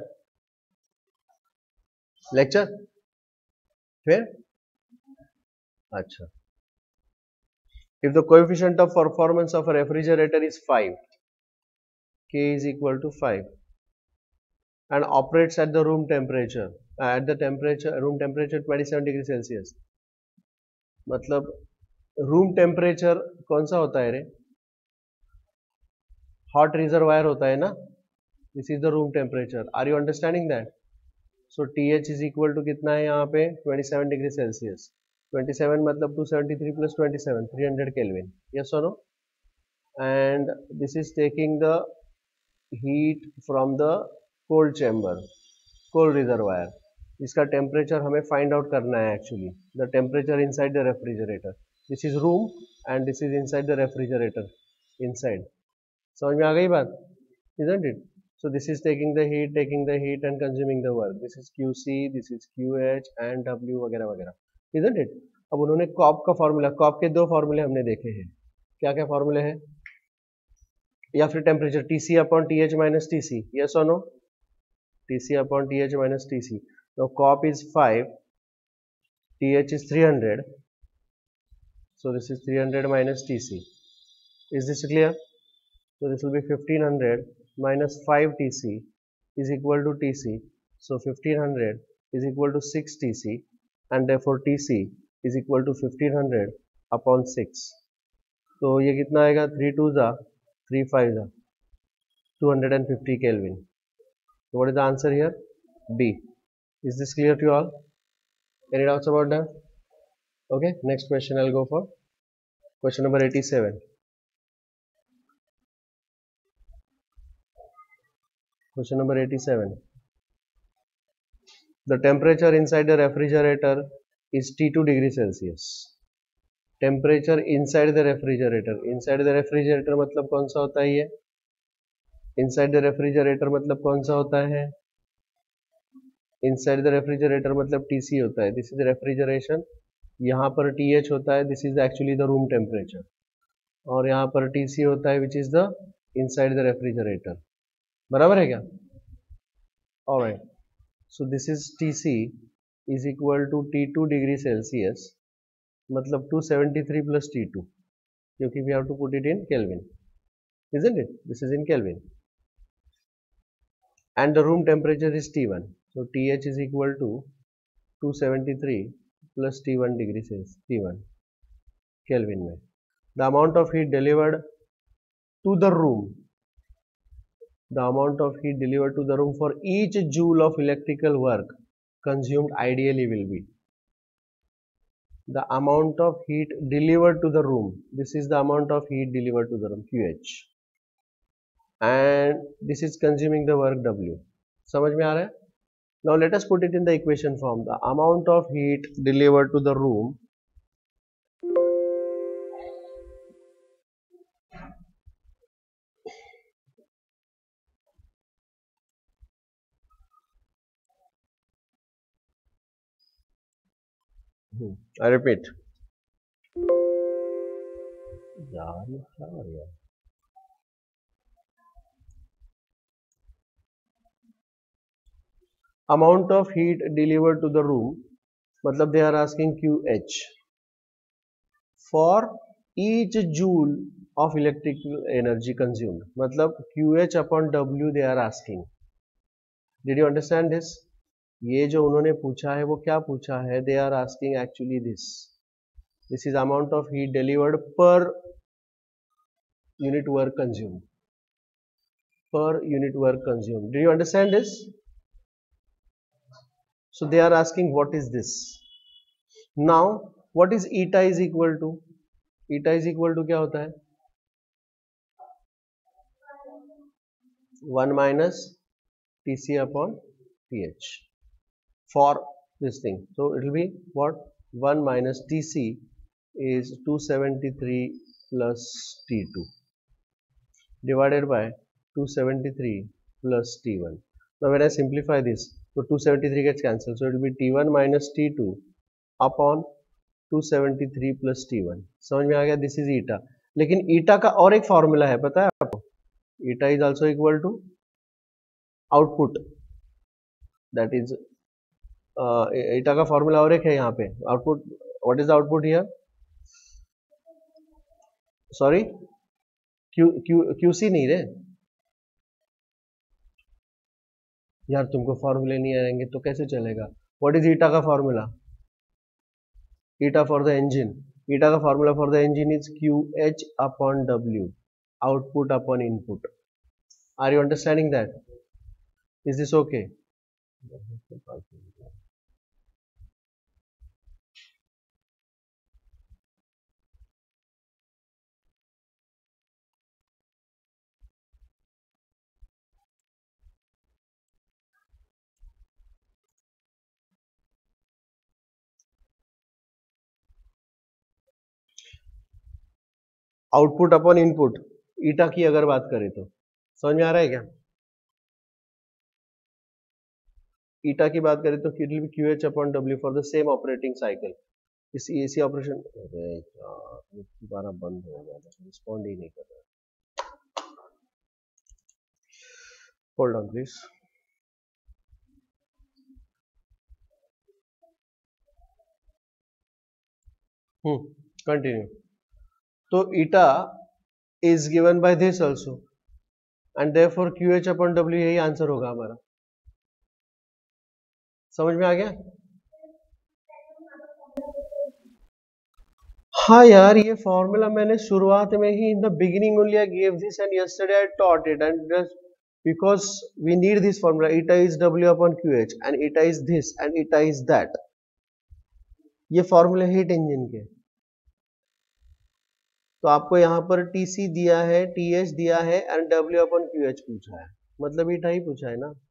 A: Lecture? Where? अच्छा. If the coefficient of performance of a refrigerator is five, K is equal to five, and operates at the room temperature, uh, at the temperature room temperature twenty-seven degrees Celsius. मतलब room temperature कौन सा होता है रे? Hot reservoir होता है ना? This is the room temperature. Are you understanding that? So T H is equal to कितना है यहाँ पे? twenty-seven degrees Celsius. twenty-seven मतलब two seventy-three plus twenty-seven, three hundred Kelvin. Yes or no? And this is taking the heat from the cold chamber, cold reservoir. इसका temperature हमें find out करना है actually. The temperature inside the refrigerator. This is room and this is inside the refrigerator. Inside. समझ में आ गई बात? Isn't it? So this is taking the heat, taking the heat and consuming the work. This is Q C, this is Q H and W वगैरह वगैरह. Isn't it? अब उन्होंने corp का फॉर्मूला, कॉप के दो फॉर्मूले हमने देखे हैं. क्या क्या फॉर्मूले हैं? या फिर temperature T C upon T H minus T C. Yes और no? T C upon T H minus T C. No COP is five, T H is three hundred, so this is three hundred minus T C. Is this clear? So this will be fifteen hundred minus five T C is equal to T C. So fifteen hundred is equal to six T C, and therefore T C is equal to fifteen hundred upon six. तो ये कितना आएगा? three two जा, three five जा, two hundred fifty Kelvin. So what is the answer here? B. Is this clear to you all? Any doubts about that? Okay, next question I'll go for. Question number eighty-seven. Question number eighty-seven. The temperature inside the refrigerator is T two degrees Celsius. Temperature inside the refrigerator. Inside the refrigerator मतलब कौन सा होता है ये? Inside the refrigerator मतलब कौन सा होता है? Inside the refrigerator मतलब T C होता है. This is the refrigeration. यहाँ पर T H होता है. This is actually the room temperature. और यहाँ पर T C होता है, which is the inside the refrigerator. बराबर है क्या? Alright. So this is T C is equal to T two degree Celsius, मतलब two seventy-three plus T two, क्योंकि we have to put it in Kelvin, isn't it? This is in Kelvin. And the room temperature is T one. So T H is equal to two seventy-three plus T one degree Celsius, T one Kelvin में. the amount of heat delivered to the room, the amount of heat delivered to the room for each joule of electrical work consumed ideally will be the amount of heat delivered to the room. This is the amount of heat delivered to the room, Q H, and this is consuming the work W. समझ में आ रहा है? Now let us put it in the equation form. The amount of heat delivered to the room I repeat. यार ये क्या हो रहा है? Amount of heat delivered to the room, मतलब they are asking Q H for each joule of electrical energy consumed. मतलब Q H upon W they are asking. Did you understand this? ये जो उन्होंने पूछा है वो क्या पूछा है? They are asking actually this. This is amount of heat delivered per unit work consumed. Per unit work consumed. Do you understand this? So they are asking what is this? Now what is eta is equal to? Eta is equal to क्या होता है? one minus T C upon T H for this thing. So it will be what? one minus T C is two seventy-three plus T two divided by two seventy-three plus T one. Now when I simplify this, so two seventy-three gets cancelled, so it will be T one minus T two upon two seventy-three plus T one. समझ में आ गया? This is eta. लेकिन eta का और एक formula है, पता है आपको? Eta is also equal to output. That is uh, eta का फॉर्मूला और एक है यहाँ पे. Output. What is the output here? Sorry, Q Q QC नहीं रे यार, तुमको फॉर्मूले नहीं आएंगे तो कैसे चलेगा? What is eta का formula? Eta for the engine. Eta का formula for the engine is Q H upon W. Output upon input. Are you understanding that? Is this okay? Output upon input, eta की अगर बात करें तो समझ में आ रहा है क्या? ईटा की बात करें तो it will be Q H upon W for the same operating cycle. इस एसी ऑपरेशन दोबारा बंद हो गया, रिस्पॉन्ड ही नहीं कर रहा. Hold on please. Hmm continue. तो eta is given by this also and therefore Q H upon W यही आंसर होगा हमारा. समझ में आ गया? हाँ यार, ये फॉर्मूला मैंने शुरुआत में ही in the beginning only I give this and yesterday I taught it and just because we need this formula. Eta is W upon Q H and eta is this and eta is that. ये फॉर्मूले heat engine के. तो आपको यहाँ पर T C दिया है, T H दिया है and W upon Q H पूछा है, मतलब ईटा ही पूछा है ना.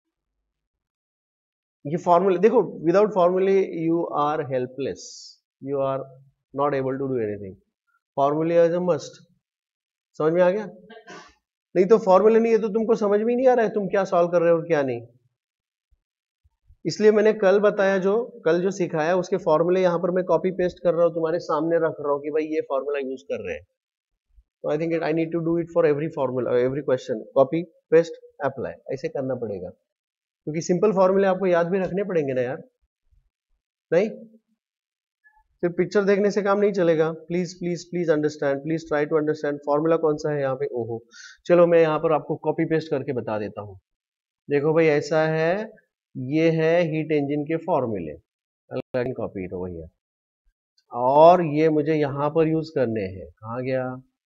A: ये फॉर्मूले देखो, विदाउट फॉर्मूले you are helpless, you are not able to do anything. फॉर्मूले इज अ मस्ट. समझ में आ गया? नहीं तो फॉर्मूले नहीं है तो तुमको समझ में ही नहीं आ रहा है तुम क्या सॉल्व कर रहे हो और क्या नहीं. इसलिए मैंने कल बताया, जो कल जो सिखाया उसके फॉर्मूले यहाँ पर मैं कॉपी पेस्ट कर रहा हूँ, तुम्हारे सामने रख रहा हूँ कि भाई ये फॉर्मूला यूज कर रहे हैं. तो I think I need to do it for every formula, every question. Copy paste apply ऐसे करना पड़ेगा, क्योंकि सिंपल फॉर्मूले आपको याद भी रखने पड़ेंगे ना यार. नहीं, सिर्फ पिक्चर देखने से काम नहीं चलेगा. Please please please understand, please try to understand. Formula कौन सा है यहाँ पे? ओहो, चलो मैं यहाँ पर आपको कॉपी पेस्ट करके बता देता हूँ. देखो भाई, ऐसा है, ये है हीट इंजन के फॉर्मूले. कॉपी तो वही है. और ये मुझे यहां पर यूज करने हैं। कहाँ गया,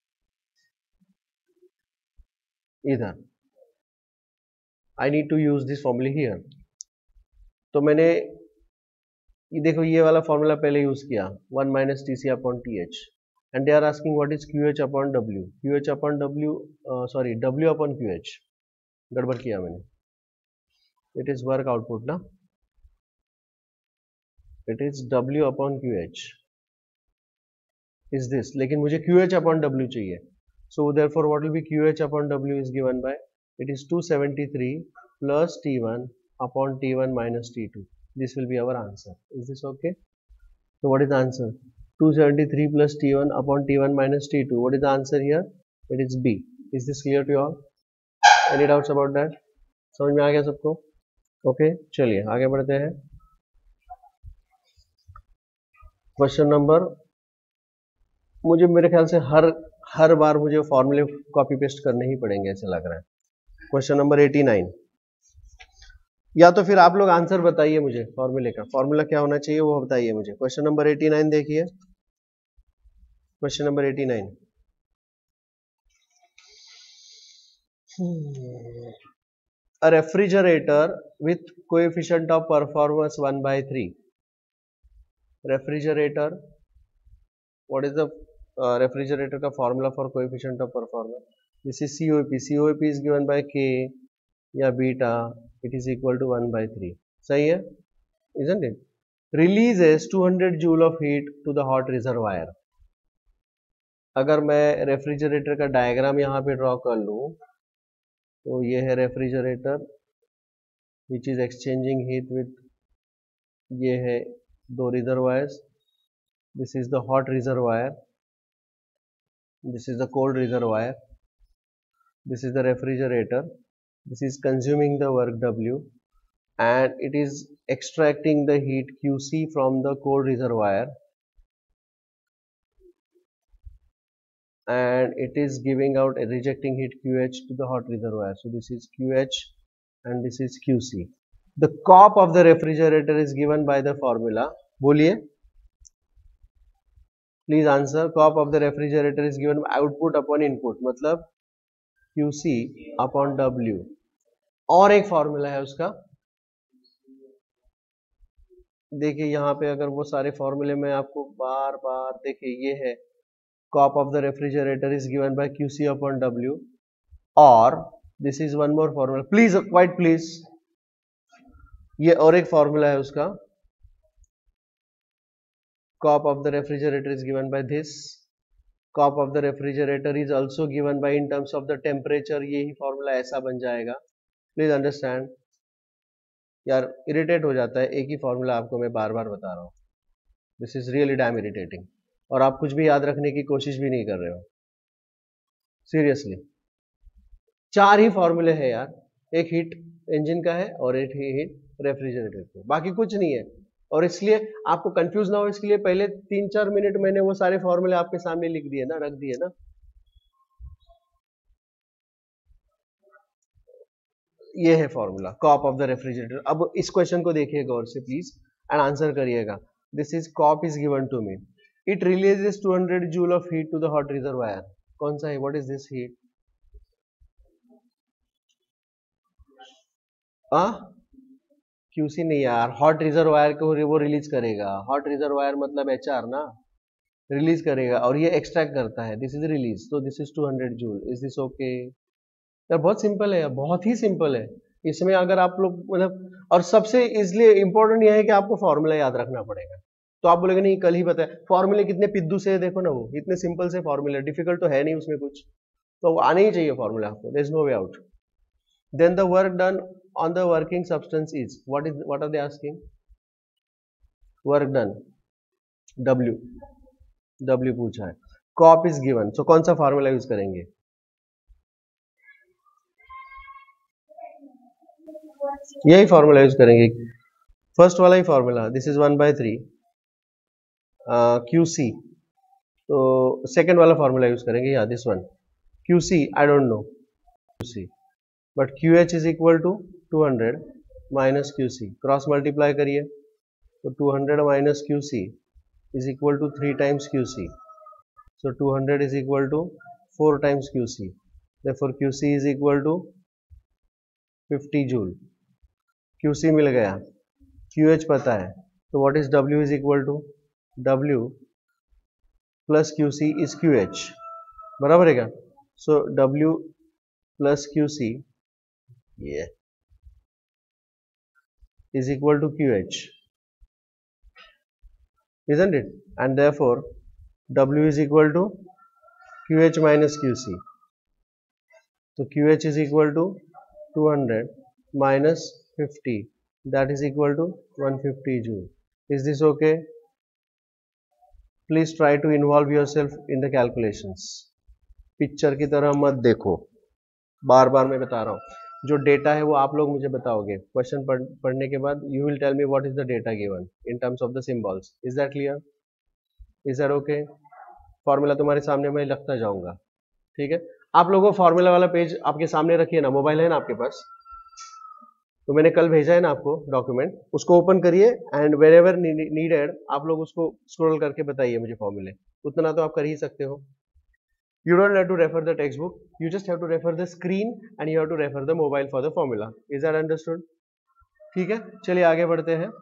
A: इधर। I need to use this formula here. तो मैंने ये देखो ये वाला फॉर्मूला पहले यूज किया, one minus T C upon T H, and they are asking what is Q H upon W. Q H upon W, sorry W upon Q H, गड़बड़ किया मैंने। इट इज वर्क आउटपुट ना, it is W upon Q H is this, लेकिन मुझे Q H upon W चाहिए। So therefore what will be Q H upon W is given by, it is two seventy three plus T one upon T one minus T two. This will be our answer. Is this okay? So what is the answer? two seventy-three plus T one upon T one minus T two. What is the answer here? It is B. Is this clear to you all? Any doubts about that? समझ में आ गया सबको? Okay, चलिए आगे बढ़ते हैं। Question number, मुझे मेरे ख्याल से हर हर बार मुझे फॉर्मूले कॉपी पेस्ट करने ही पड़ेंगे ऐसा लग रहा है। क्वेश्चन नंबर एटी नाइन, या तो फिर आप लोग आंसर बताइए मुझे फॉर्मूले का, फॉर्मूला क्या होना चाहिए वो बताइए मुझे। क्वेश्चन नंबर एटी नाइन देखिए, question number eighty nine. A refrigerator with coefficient of performance one by three. Refrigerator, what is the uh, refrigerator का formula for coefficient of performance? This is C O P. C O P is given by K या beta, it is equal to one by three. सही है, isn't it? Releases two hundred joule of heat to the hot reservoir. अगर मैं refrigerator का diagram यहाँ पे draw कर लूँ तो ये है refrigerator which is exchanging heat with, ये है दो reservoirs, this is the hot reservoir, this is the cold reservoir, this is the refrigerator, this is consuming the work W and it is extracting the heat Q C from the cold reservoir and it is giving out a rejecting heat Q H to the hot reservoir. So this is Q H and this is Q C. The COP of the refrigerator is given by the formula. बोलिए, please answer. COP of the refrigerator is given by output upon input, मतलब Q C upon W. और एक formula है उसका, देखिए यहाँ पे अगर वो सारे फॉर्मूले में आपको बार बार, देखिए ये है COP of the refrigerator is given by Q C upon W, और this is one more formula, please quite please, ये और एक फॉर्मूला है उसका, COP of the refrigerator is given by this, COP of the refrigerator is also given by in terms of the temperature, यही formula ऐसा बन जाएगा। Please understand, यार इरिटेट हो जाता है एक ही फॉर्मूला आपको मैं बार बार बता रहा हूँ, this is really damn irritating, और आप कुछ भी याद रखने की कोशिश भी नहीं कर रहे हो सीरियसली। चार ही फॉर्मूले हैं यार, एक हीट इंजन का है और एक हीट रेफ्रिजरेटर का, बाकी कुछ नहीं है। और इसलिए आपको कंफ्यूज ना हो इसके लिए पहले तीन चार मिनट मैंने वो सारे फॉर्मूले आपके सामने लिख दिए ना, रख दिए ना। ये है formula COP of the refrigerator. अब इस क्वेश्चन को देखिए गौर से प्लीज एंड आंसर करिएगा। This is COP is given to me, it releases two hundred joule of heat to the hot reservoir. कौन सा है, व्हाट इज दिस हीट? आ क्यूसी नहीं यार, हॉट रिजर्वायर को वो रिलीज करेगा, हॉट रिजर्वायर मतलब एचआर ना, रिलीज करेगा और ये एक्सट्रैक्ट करता है, दिस इज रिलीज, तो this is two hundred joule. Is this okay? यार बहुत सिंपल है, बहुत ही सिंपल है। इसमें अगर आप लोग मतलब, और सबसे इसलिए इंपॉर्टेंट यह है कि आपको फॉर्मूला याद रखना पड़ेगा। तो आप बोलेंगे नहीं कल ही बताया, फॉर्मूले कितने पिद्दू से है देखो ना, वो इतने सिंपल से फॉर्मूले, डिफिकल्ट तो है नहीं उसमें कुछ, तो आने ही चाहिए फॉर्मूला आपको, there is no way out. Then the work done on the working substance is, what is what are they asking? Work done, W W पूछा है, कॉप इज गिवन, सो कौन सा फॉर्मूला यूज करेंगे? यही फॉर्मूला यूज करेंगे, first वाला ही formula, this is one by three Q C, तो सेकेंड वाला फॉर्मूला यूज करेंगे, या this one Q C, I don't know Q C, but Q H is equal to two hundred minus Q C, cross multiply करिए तो two hundred minus Q C is equal to three times Q C. So two hundred is equal to four times Q C. Therefore Q C is equal to fifty joule. Q C मिल गया, Q H पता है, तो what is W is equal to W plus Q C is Q H. बराबर है क्या? So W plus Q C yeah, is equal to Q H, isn't it? And therefore W is equal to Q H minus Q C. So Q H is equal to two hundred minus fifty, that is equal to one hundred fifty joule. Is this okay? Please try to involve yourself in the calculations. Picture की तरह मत देखो, बार बार मैं बता रहा हूँ, जो data है वो आप लोग मुझे बताओगे क्वेश्चन पढ़, पढ़ने के बाद. You will tell me what is the data given in terms of the symbols. Is that clear? Is that okay? Formula तुम्हारे सामने मैं लिखता जाऊंगा, ठीक है? आप लोगों को फॉर्मूला वाला पेज आपके सामने रखिए ना, मोबाइल है ना आपके पास, तो मैंने कल भेजा है ना आपको डॉक्यूमेंट, उसको ओपन करिए एंड वेरेवर नीडेड आप लोग उसको स्क्रॉल करके बताइए मुझे फॉर्मूले. उतना तो आप कर ही सकते हो. You don't have to refer the textbook, you just have to refer the screen and you have to refer the mobile for the formula. Is that understood? ठीक है, चलिए आगे बढ़ते हैं.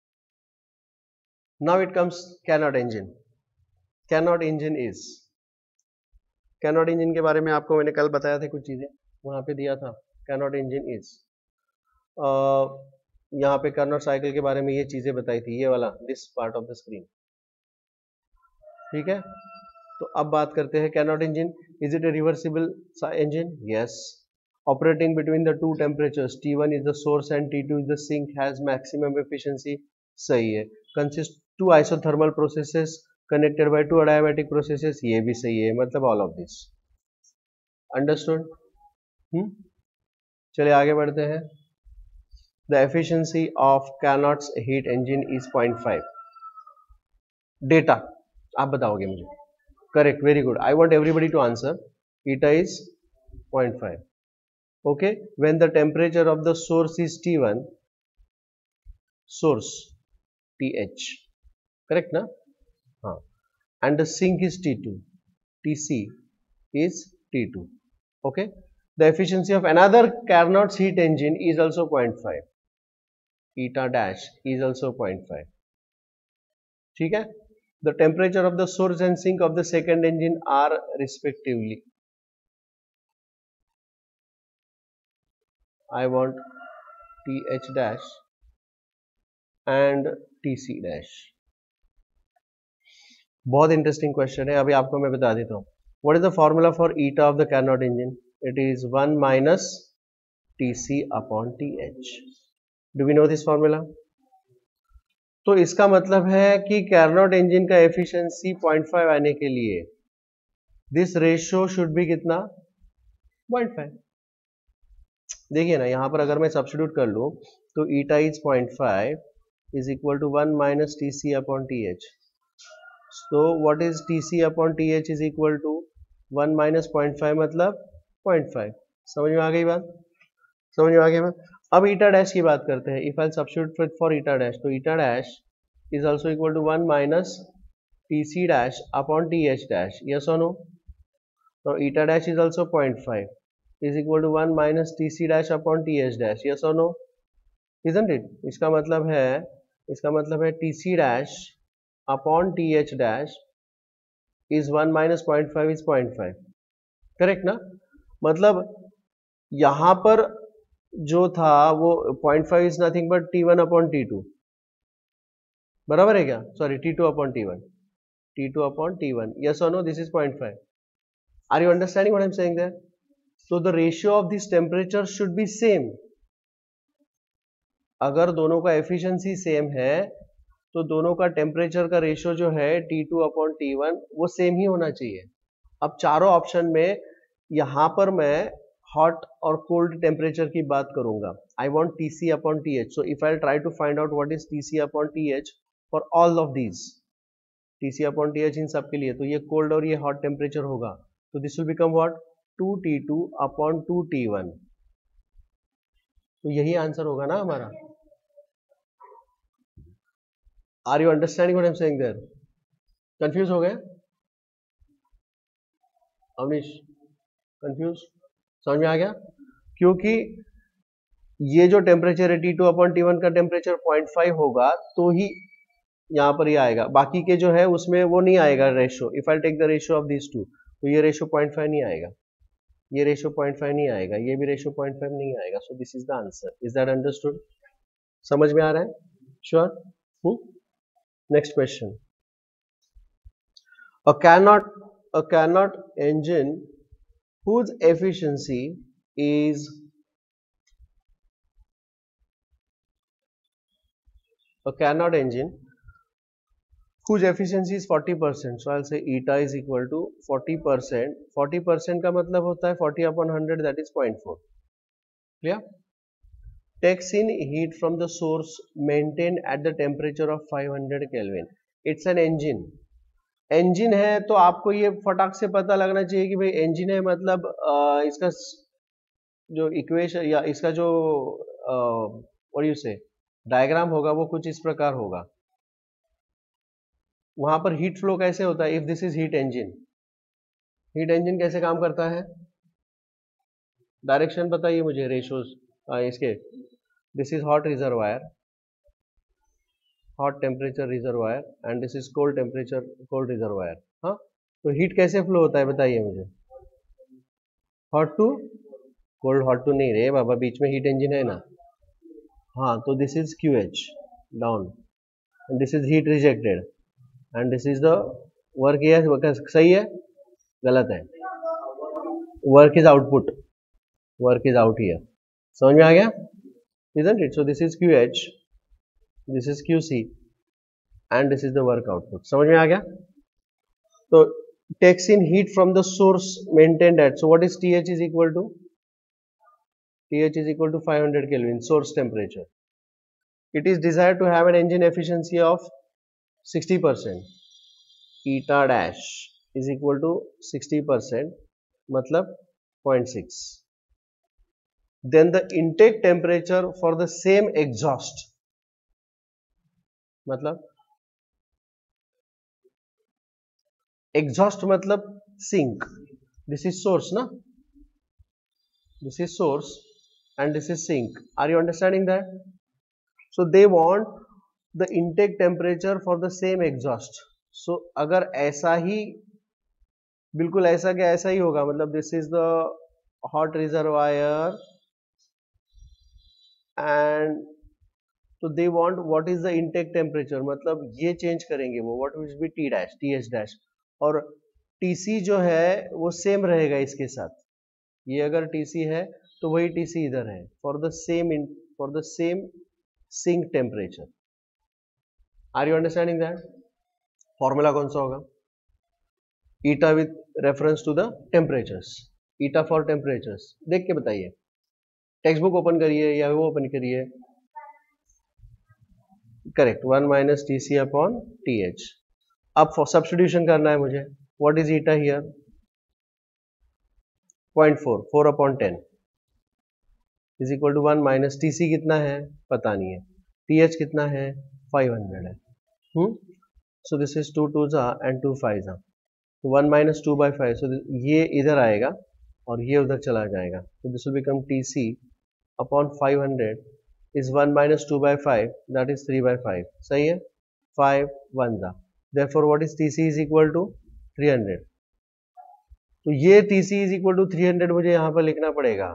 A: Now it comes Carnot engine. Carnot engine is, Carnot engine के बारे में आपको मैंने कल बताया था, कुछ चीजें वहां पे दिया था. Carnot engine is, uh, यहाँ पे Carnot साइकिल के बारे में ये चीजें बताई थी, ये वाला this part of the screen. ठीक है, तो अब बात करते हैं Carnot engine. Is it a reversible engine? Yes. Operating between the two temperatures, T one is the source and T two is the sink, has maximum efficiency. सही है. Consists two isothermal processes connected by two adiabatic processes. ये भी सही है. मतलब all of this. Understood? हम्म? चलिए आगे बढ़ते हैं. The efficiency of Carnot's heat engine is zero point five. Data आप बताओगे मुझे. Correct, very good. I want everybody to answer. Eta is zero point five. Okay, when the temperature of the source is T one, source T H, correct na? हाँ. And the sink is T two, T C is T two. Okay, the efficiency of another Carnot's heat engine is also zero point five. Eta dash is also zero point five. ठीक है? The temperature of the source and sink of the second engine are respectively. I want T H dash and T C dash. बहुत interesting question है, अभी आपको मैं बता देता हूँ. What is the formula for eta of the Carnot engine? It is one minus T C upon T H. Do we know this formula? तो इसका मतलब है कि Carnot engine का एफिशिएंसी zero point five आने के लिए दिस रेशियो शुड बी कितना? zero point five. देखिए ना, यहां पर अगर मैं सब्स्टिट्यूट कर लूं तो eta is zero point five is equal to one minus Tc upon Th. So what is Tc upon Th is equal to one minus zero point five, मतलब zero point five. समझ में आ गई बात? समझ में आ गई बात? अब eta dash की बात करते हैं. If I substitute for eta dash, तो eta dash is also equal to one minus Tc dash upon Th dash. Yes or no? Now eta dash is also zero point five is equal to one minus Tc dash upon Th dash. Yes or no? Isn't it? इसका मतलब है, इसका मतलब है Tc dash upon Th dash is one minus zero point five is zero point five. Correct ना? मतलब यहां पर जो था वो zero point five is nothing but T one upon T two. बराबर है क्या? सॉरी, T two upon T one. T two upon T one. Yes or no? This is zero point five. Are you understanding what I'm saying there? So the ratio of these temperatures should be same. अगर दोनों का efficiency same है तो दोनों का temperature का ratio जो है T two upon T one वो सेम ही होना चाहिए. अब चारों ऑप्शन में यहां पर मैं हॉट और कोल्ड टेम्परेचर की बात करूंगा. I want T C upon T H. So if I try to find out what is T C upon T H for all of these, T C upon T H in सब के लिए, तो ये cold और ये hot temperature होगा. तो this will become what? Two T two upon two T one. तो यही आंसर होगा ना हमारा. Are you understanding what I am saying there? Confuse हो गए अवनीश? कंफ्यूज? समझ में आ गया? क्योंकि ये जो टेम्परेचर है T two upon T one का टेम्परेचर पॉइंट फाइव होगा तो ही यहाँ पर ये आएगा, बाकी के जो है उसमें वो नहीं आएगा ratio. If I take the ratio of this two तो ये रेशियो पॉइंट फाइव नहीं आएगा, ये रेशियो पॉइंट फाइव नहीं आएगा, ये भी रेशियो पॉइंट फाइव नहीं आएगा। So this is the answer. Is that understood? समझ में आ रहा है? Sure? Next question. A Carnot a Carnot engine whose efficiency is a Carnot engine whose efficiency is forty percent. So I'll say eta is equal to forty percent. forty percent का मतलब होता है forty upon one hundred, that is zero point four. Clear? Takes in heat from the source maintained at the temperature of five hundred Kelvin. It's an engine. Engine है तो आपको ये फटाक से पता लगना चाहिए कि भाई इंजन है मतलब आ, इसका जो इक्वेशन या इसका जो और यू से डायग्राम होगा वो कुछ इस प्रकार होगा। वहां पर हीट फ्लो कैसे होता है? If this is heat engine, heat engine कैसे काम करता है? डायरेक्शन बताइए मुझे, रेशियोज इसके। This is hot reservoir, hot temperature reservoir, and this is cold temperature cold reservoir. हाँ, तो हीट कैसे फ्लो होता है बताइए मुझे? Hot to cold, hot to नहीं रे बाबा, बीच में हीट इंजन है ना। हाँ, तो this is Q H down, and this is heat rejected, and this is the work. ये सही है गलत है? Work is output, work is out here. समझ में आ गया? isn't it? So this is Q H, this is Q C, and this is the work output. समझ में आ गया? तो takes in heat from the source maintained at, so what is T H is equal to? T H is equal to five hundred Kelvin, source temperature. It is desired to have an engine efficiency of sixty percent. Eta dash is equal to sixty percent, मतलब zero point six. Then the intake temperature for the same exhaust, मतलब exhaust मतलब sink, this is source ना, this is source and this is sink. Are you understanding that? So they want the intake temperature for the same exhaust. So अगर ऐसा ही बिल्कुल ऐसा क्या ऐसा ही होगा, मतलब this is the hot reservoir and तो they want what is the intake temperature, मतलब ये चेंज करेंगे वो, what will be T dash T H dash, और टीसी जो है वो सेम रहेगा इसके साथ। ये अगर टीसी है तो वही टीसी इधर है, for the same for the same sink temperature. Are you understanding that? Formula कौन सा होगा? Eta with reference to the temperatures, eta for temperatures. देख के बताइए, टेक्स्ट बुक ओपन करिए या वो ओपन करिए। Correct, one minus T C upon T H. अब सब्स्टिट्यूशन करना है मुझे। What is eta here? zero point four, four upon ten is equal to one minus T C कितना है पता नहीं है, टी एच कितना है फाइव हंड्रेड है। Hmm so this is two two जा एंड टू फाइव जा, तो one minus two by five, so ये इधर आएगा और ये उधर चला जाएगा, तो this will become T C upon five hundred is one minus two by five, that is three by five. सही है? five one जा, therefore what is T C is equal to three hundred. तो ये T C is equal to three hundred मुझे यहाँ पर लिखना पड़ेगा।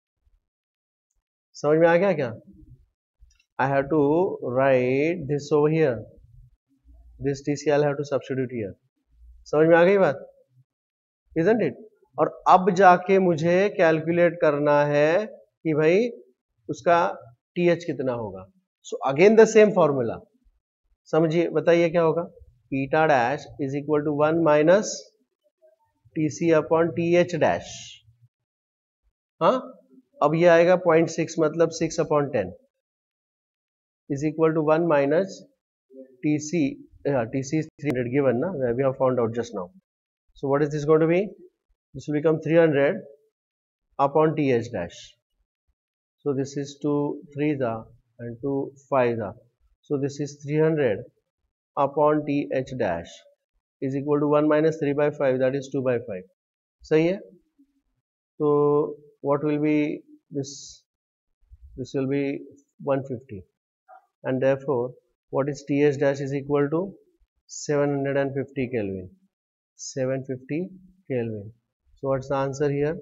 A: समझ में आ गया क्या? I have to write this over here, this T C I'll have to substitute here. समझ में आ गई बात? Isn't it? और अब जाके मुझे कैलकुलेट करना है कि भाई उसका टी एच कितना होगा। So again the same formula, समझिए बताइए क्या होगा? Eta dash is equal to one minus T C upon T H dash. हाँ, अब ये आएगा पॉइंट सिक्स, मतलब six upon ten is equal to one minus T C, T C is three hundred given ना, we have found out just now. So what is this going to be? This will become three hundred upon T H dash. So this is two three जा and two five जा. So this is three hundred upon T H dash is equal to one minus three by five, that is two by five. सही है. तो what will be this, this will be one fifty, and therefore what is Th dash is equal to seven hundred fifty Kelvin. seven hundred fifty Kelvin. So what's the answer here?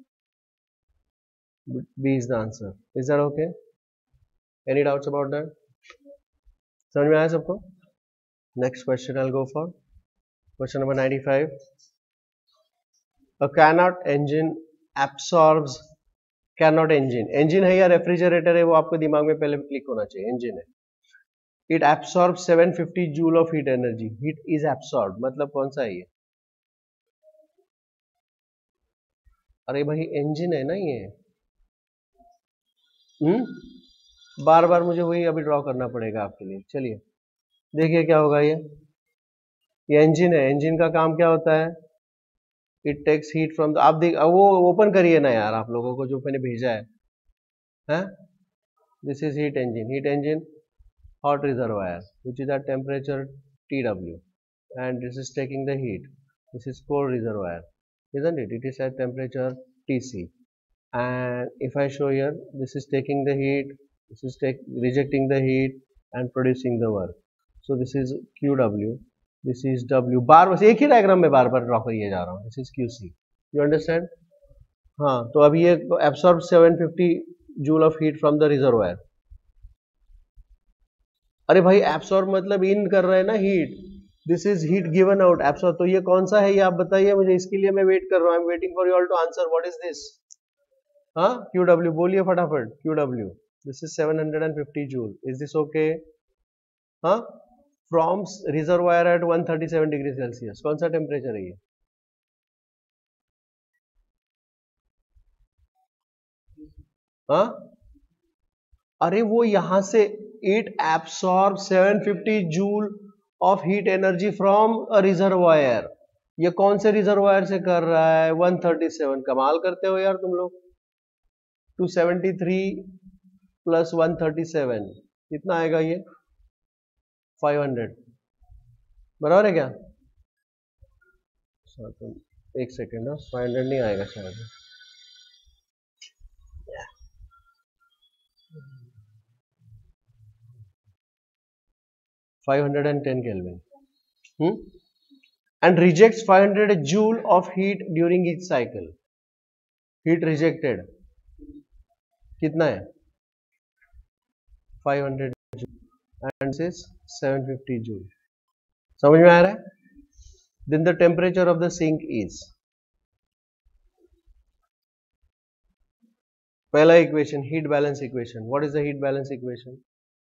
A: B is the answer. Is that okay? Any doubts about that? समझ में आया सबको? Next question I'll go for. Question number ninety-five. A Carnot engine absorbs. Carnot engine. Engine है या refrigerator है, वो आपको दिमाग में पहले क्लिक होना चाहिए. Engine है. It absorbs seven hundred fifty joule of heat energy. Heat is absorbed. मतलब कौन सा है ये? अरे भाई engine है ना ये. हम्म बार बार मुझे वही अभी ड्रॉ करना पड़ेगा आपके लिए. चलिए देखिए क्या होगा. ये ये इंजन है. इंजन का काम क्या होता है? It takes heat from the, आप देख वो ओपन करिए ना यार, आप लोगों को जो मैंने भेजा है. हैं? This is heat engine. Heat engine, hot reservoir which is at temperature T W, and this is taking the heat. This is cold reservoir, isn't it? It is at temperature T C, and if I show here, this is taking the heat, this is take rejecting the heat and producing the work. So this is Q W, this is W. बार बस एक ही diagram में बार बार draw करिए जा रहा हूँ. This is Q C. You understand? हाँ, तो अभी ये absorb seven hundred fifty joule of heat from the reservoir. अरे भाई एब्सॉर्ब मतलब इन कर रहे हैं ना heat. This is heat given out. Absorb, तो ये कौन सा है ये आप बताइए मुझे. इसके लिए मैं वेट कर रहा हूँ. I am waiting for you all to answer. What is this? हाँ, क्यू डब्ल्यू बोलिए फटाफट. Q W, this is seven hundred fifty joule. Is this okay? हाँ, from reservoir at one thirty seven degree Celsius. कौन सा temperature है ये? हाँ, अरे वो यहां से it absorbs seven hundred fifty joule of heat energy from a reservoir. ये कौन से रिजर्वायर से कर रहा है? One thirty seven. कमाल करते हो यार तुम लोग. Two seventy three plus one thirty seven कितना आएगा ये? Five hundred. बराबर है क्या? एक सेकेंड. फाइव हंड्रेड नहीं आएगा शायद. five hundred ten Kelvin. hmm? And rejects five hundred joule of heat during each cycle. Heat rejected कितना है? five hundred joule and this is seven hundred fifty joule. समझ में आ रहा है? Then the temperature of the sink is. पहला equation heat balance equation. What is the heat balance equation?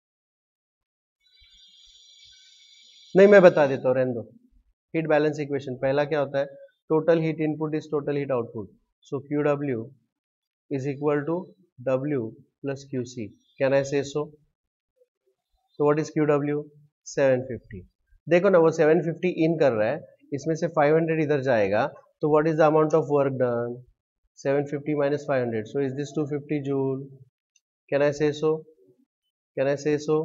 A: नहीं, मैं बता देता हूँ, रहने दो. हीट बैलेंस इक्वेशन पहला क्या होता है? Total heat input is total heat output. So Q W is equal to W plus Q C. Can I say so? तो what is Q W? Seven fifty. देखो ना, वो सेवन फिफ्टी इन कर रहा है, इसमें से फाइव हंड्रेड इधर जाएगा, तो what is the amount of work done? Seven fifty minus five hundred. So is this two fifty joule. Can I say so? Can I say so?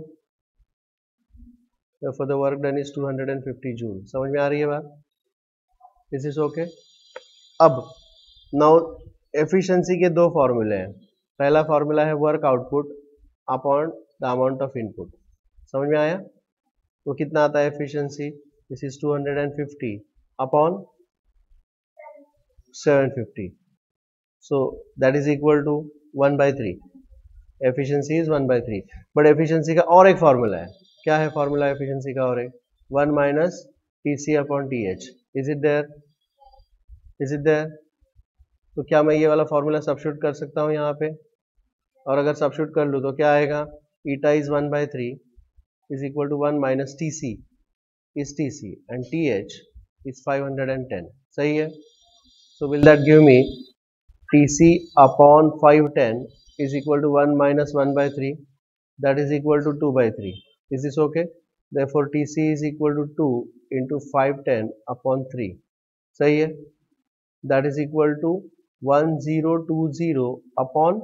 A: For the work done is two hundred fifty joule. समझ में आ रही है बात? Is this okay? अब now efficiency के दो फॉर्मूले हैं. पहला फॉर्मूला है work output upon the amount of input. समझ में आया? वो कितना आता है efficiency? This is two hundred fifty upon seven fifty. So that is equal to one by three. Efficiency is one by three. But efficiency का और एक फॉर्मूला है. क्या है फॉर्मूला एफिशिएंसी का? और एक one minus T C upon T H. Is it there? Is it there? तो क्या मैं ये वाला फॉर्मूला सब्स्टिट्यूट कर सकता हूँ यहाँ पे? और अगर सब्स्टिट्यूट कर लूँ तो क्या आएगा? Eta is one by three is equal to one minus T C is T C and T H is five hundred ten. सही है? So will that give me T C upon five ten is equal to one minus one by three, that is equal to two by three. Is this okay? Therefore T C is equal to two into five ten upon three. सही है? That is equal to one thousand twenty upon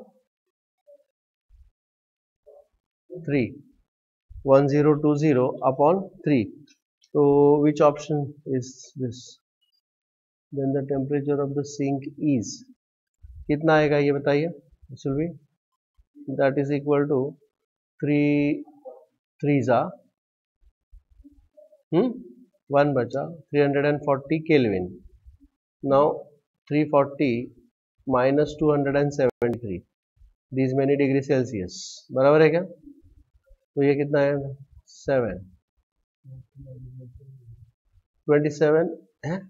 A: three. one thousand twenty upon three. So which option is this? Then the temperature of the sink is, कितना आएगा ये बताइए? It will be, that is equal to three threes are hmm one बचा three hundred forty Kelvin. Now three forty minus two hundred seventy-three, these many degree Celsius, बराबर है क्या? तो ये कितना है? सेवन ट्वेंटी सेवन है,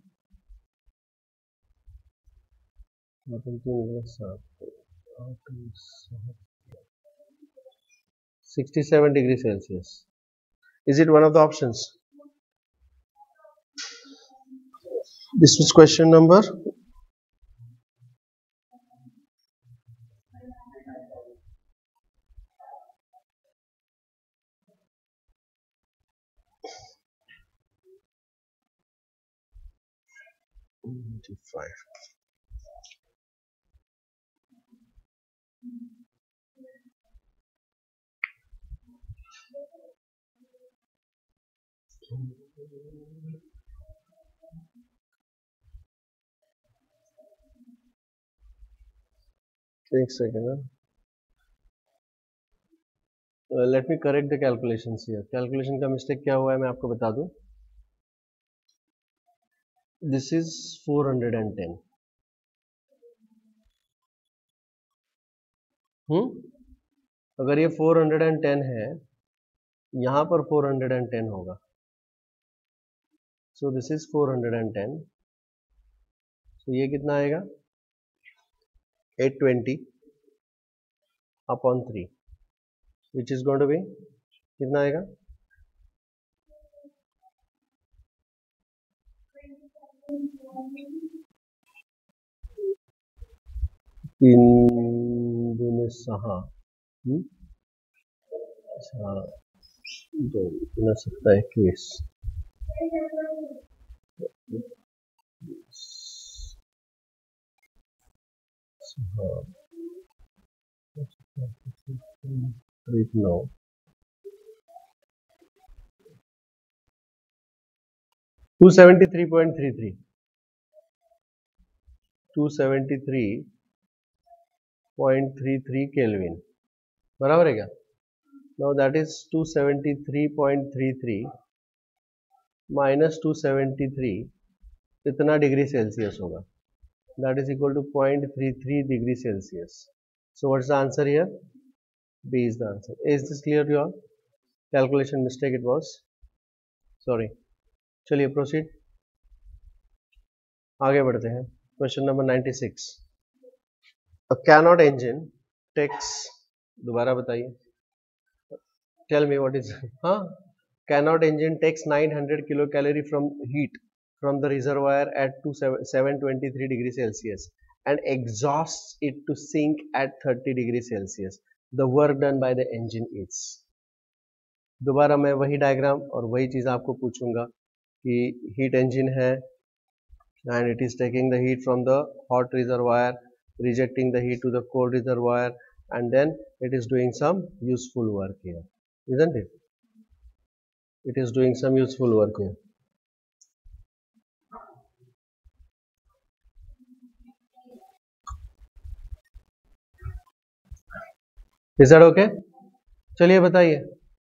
A: sixty-seven degree Celsius. Is it one of the options? This was question number five. एक second, let me correct the calculation here. Calculation का मिस्टेक क्या हुआ है मैं आपको बता दूं. This is four hundred ten. Hmm अगर ये four hundred ten है, यहां पर four hundred ten होगा. So this is four hundred ten. तो ये कितना आएगा? eight twenty upon three, which is going to be, कितना आएगा? तीन दूने सहा, सहा दो तीन सत्ता इक्कीस, नौ, two seventy three point three three, two seventy three point three three Kelvin, बराबर है क्या? Now that is two seventy three point three three minus two seventy three, कितना डिग्री सेल्सियस होगा? That is equal to zero point three three degree Celsius. So what's the answer here? B is the answer. Is this clear to you all? Calculation mistake it was. Sorry. चलिए proceed. आगे बढ़ते हैं. Question number ninety-six. A Carnot engine takes, दोबारा बताइए. Tell me what is हाँ Carnot engine takes nine hundred kilocalorie from heat from the reservoir at seven twenty-three degrees Celsius and exhausts it to sink at thirty degrees Celsius. The work done by the engine is. दोबारा मैं वही diagram और वही चीज आपको पूछूंगा कि heat engine है and it is taking the heat from the hot reservoir, rejecting the heat to the cold reservoir, and then it is doing some useful work here, isn't it? It is doing some useful work here. Is that okay? चलिए बताइए.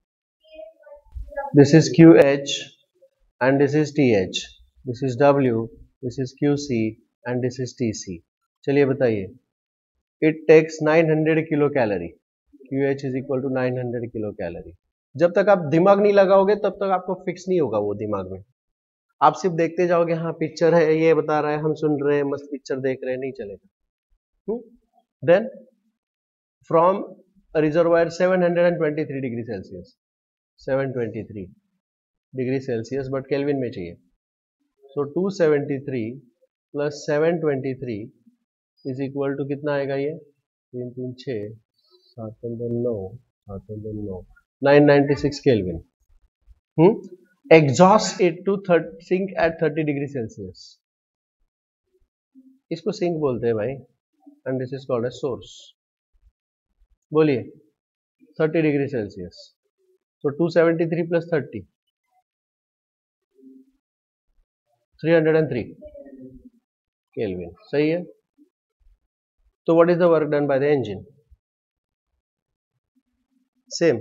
A: This is Q H and this is T H. This is W. This is Q C and this is T C. चलिए बताइए. It takes nine hundred kilocalorie. Q H is equal to nine hundred kilocalorie. जब तक आप दिमाग नहीं लगाओगे तब तक आपको फिक्स नहीं होगा वो दिमाग में. आप सिर्फ देखते जाओगे, हाँ पिक्चर है, ये बता रहा है, हम सुन रहे हैं, मस्त पिक्चर देख रहे हैं, नहीं चलेगा. Then from a reservoir seven hundred twenty-three degree Celsius, seven twenty-three degree Celsius, but Kelvin में चाहिए. So two seventy-three plus seven twenty-three is equal to कितना आएगा ये? तीन तीन छः सात पंद्रह नौ सात पंद्रह नौ nine ninety-six Kelvin. Hmm? Exhaust it to sink at thirty degree Celsius. इसको सिंक बोलते हैं भाई. And this is called as source. बोलिए. thirty degree Celsius. So two seventy-three plus thirty. Three hundred and three Kelvin, सही है। तो what is the work done by the engine? Same.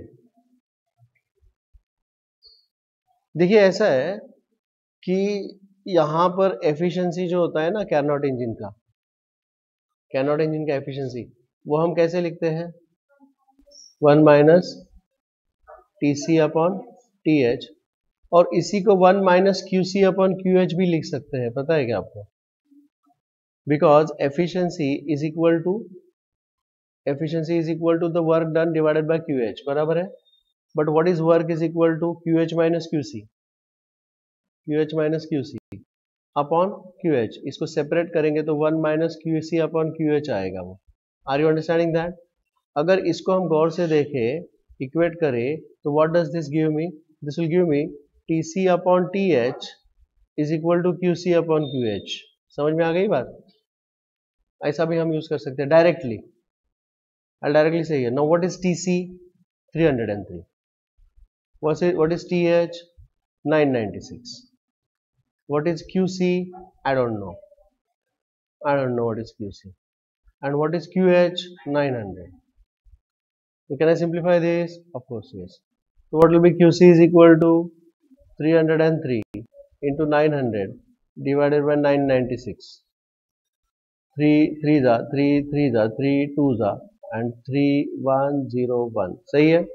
A: देखिए ऐसा है कि यहां पर एफिशिएंसी जो होता है ना कैरनॉट इंजन का, कैरनॉट इंजन का एफिशिएंसी वो हम कैसे लिखते हैं? One minus T C upon T H, और इसी को one minus Q C upon Q H भी लिख सकते हैं, पता है क्या आपको? Because efficiency is equal to efficiency is equal to the work done divided by Q H, बराबर है। But what is work is equal to Q H minus Q C, Q H minus Q C upon Q H. इसको separate करेंगे तो one minus Q C upon Q H आएगा वो। Are you understanding that? अगर इसको हम गौर से देखें, इक्वेट करें, तो what does this give me? This will give me T C upon T H is equal to Q C upon Q H. समझ में आ गई बात? ऐसा भी हम यूज कर सकते हैं डायरेक्टली, डायरेक्टली सही है। Now what is T C? Three hundred and three. What is T H? Nine ninety six. What is Q C? I don't know. I don't know what is Q C. And what is Q H? nine hundred. So can I simplify this? Of course, yes. So what will be Q C is equal to three hundred three into nine hundred divided by nine ninety-six. three threes are three threes are three twos are and three one zero one. सही है?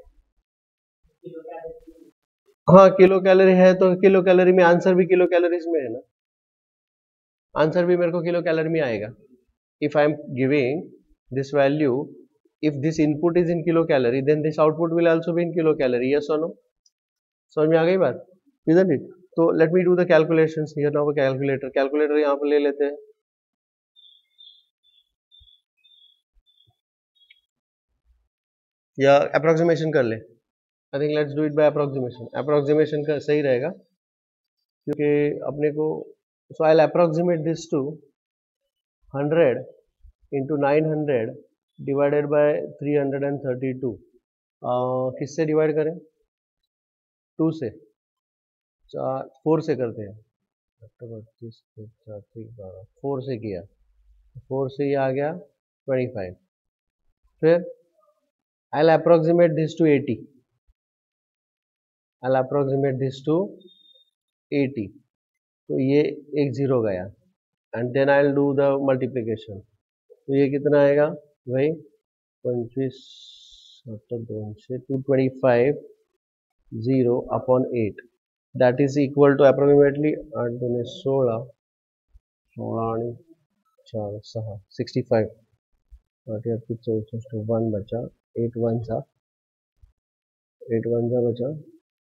A: हाँ kilo calorie है, तो kilo calorie में answer भी kilo calories में है ना, आंसर भी मेरे को किलो कैलोरी में आएगा। If I am giving this value, if this input is in kilo calorie, then this output will also be in kilo calorie, yes और नो? समझ में आ गई बात? Isn't it? तो let me do the calculations here now. Calculator calculator यहाँ पर ले लेते हैं। या अप्रोक्सीमेशन कर ले? I think let's do it by approximation. Approximation का सही रहेगा क्योंकि अपने को, सो I will approximate this to hundred into nine hundred divided by three hundred and thirty two. किससे डिवाइड करें? टू से, चार फोर से करते हैं। बत्तीस फोर से किया, फोर से ये आ गया ट्वेंटी फाइव। फिर I will approximate this to eighty, I'll approximate this to eighty. तो ये एक जीरो गया and then I'll do the multiplication. तो ये कितना आएगा भाई? पंचवीस सत्तर दोन से two twenty five zero upon eight, that is equal to approximately आठ दोन सोळा, सोळा आणि चार सहा सिक्स्टी फाइव, आठ आठ चौसष्ट, वन बचा, एट वन सा एट वन सा बचा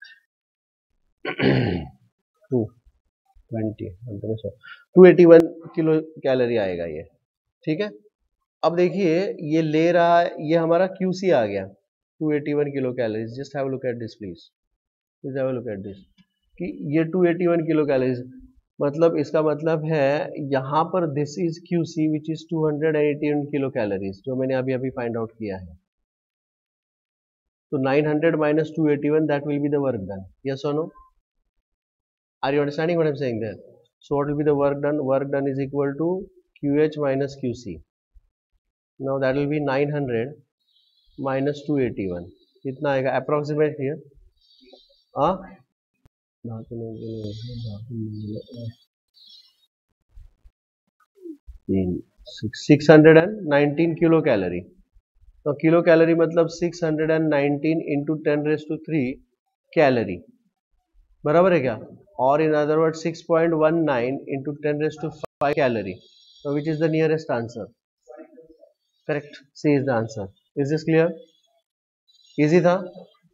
A: two twenty, two eighty one kilo calorie आएगा ये, ठीक है। अब देखिए ये ले रहा है, ये हमारा Q C आ गया two eighty one kilo calories. Just have a look at this please, please have a look at this कि ये two eighty one kilo calories, मतलब इसका मतलब है यहाँ पर this is Q C which is two eighty one kilo calories, जो मैंने अभी अभी फाइंड आउट किया है। तो nine hundred minus two eighty one, that will be the work done. Yes or no? Are you understanding what I'm saying there? So what will be the work done? Work done is equal to Q H minus Q C. Now that will be nine hundred minus two eighty one. कितना आएगा approximate here? हाँ? Six hundred nineteen kilo calorie. तो kilo calorie मतलब six hundred nineteen into ten raise to three calorie, बराबर है क्या? और in other word six point one nine into ten raise to five calorie. So which is the nearest answer? Correct. C is the answer. Is this clear? Easy था?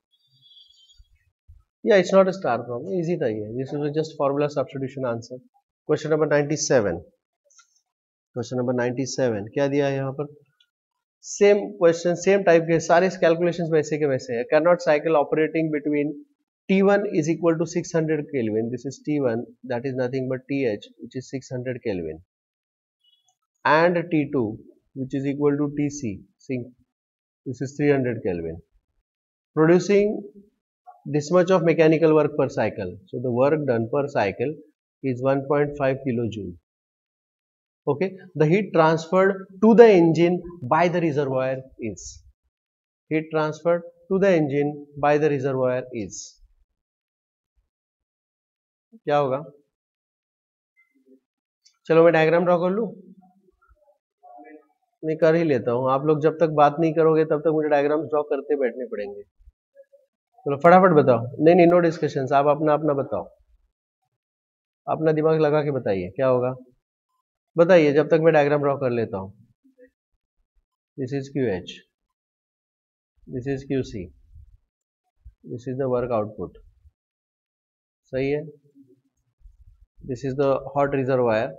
A: Yeah, it's not a star problem. Easy था ये. This is just formula substitution answer. Question number ninety-seven. Question number ninety-seven. क्या दिया है यहाँ पर? Same question, same type के सारे कैलकुलेशंस वैसे के वैसे है। Carnot cycle operating between T one is equal to six hundred Kelvin. This is T one, that is nothing but T H, which is six hundred Kelvin, and T two, which is equal to T C, this is three hundred Kelvin, producing this much of mechanical work per cycle. So the work done per cycle is one point five kilojoule. Okay, the heat transferred to the engine by the reservoir is heat transferred to the engine by the reservoir is क्या होगा? चलो मैं diagram draw कर लूं, नहीं कर ही लेता हूं. आप लोग जब तक बात नहीं करोगे तब तक मुझे डायग्राम ड्रॉ करते बैठने पड़ेंगे. चलो फटाफट बताओ. नहीं नहीं नो डिस्कशंस, आप अपना अपना बताओ, अपना दिमाग लगा के बताइए क्या होगा. बताइए जब तक मैं डायग्राम ड्रॉ कर लेता हूं. This is Q H, this is Q C, this is the work output. सही है. This is the hot reservoir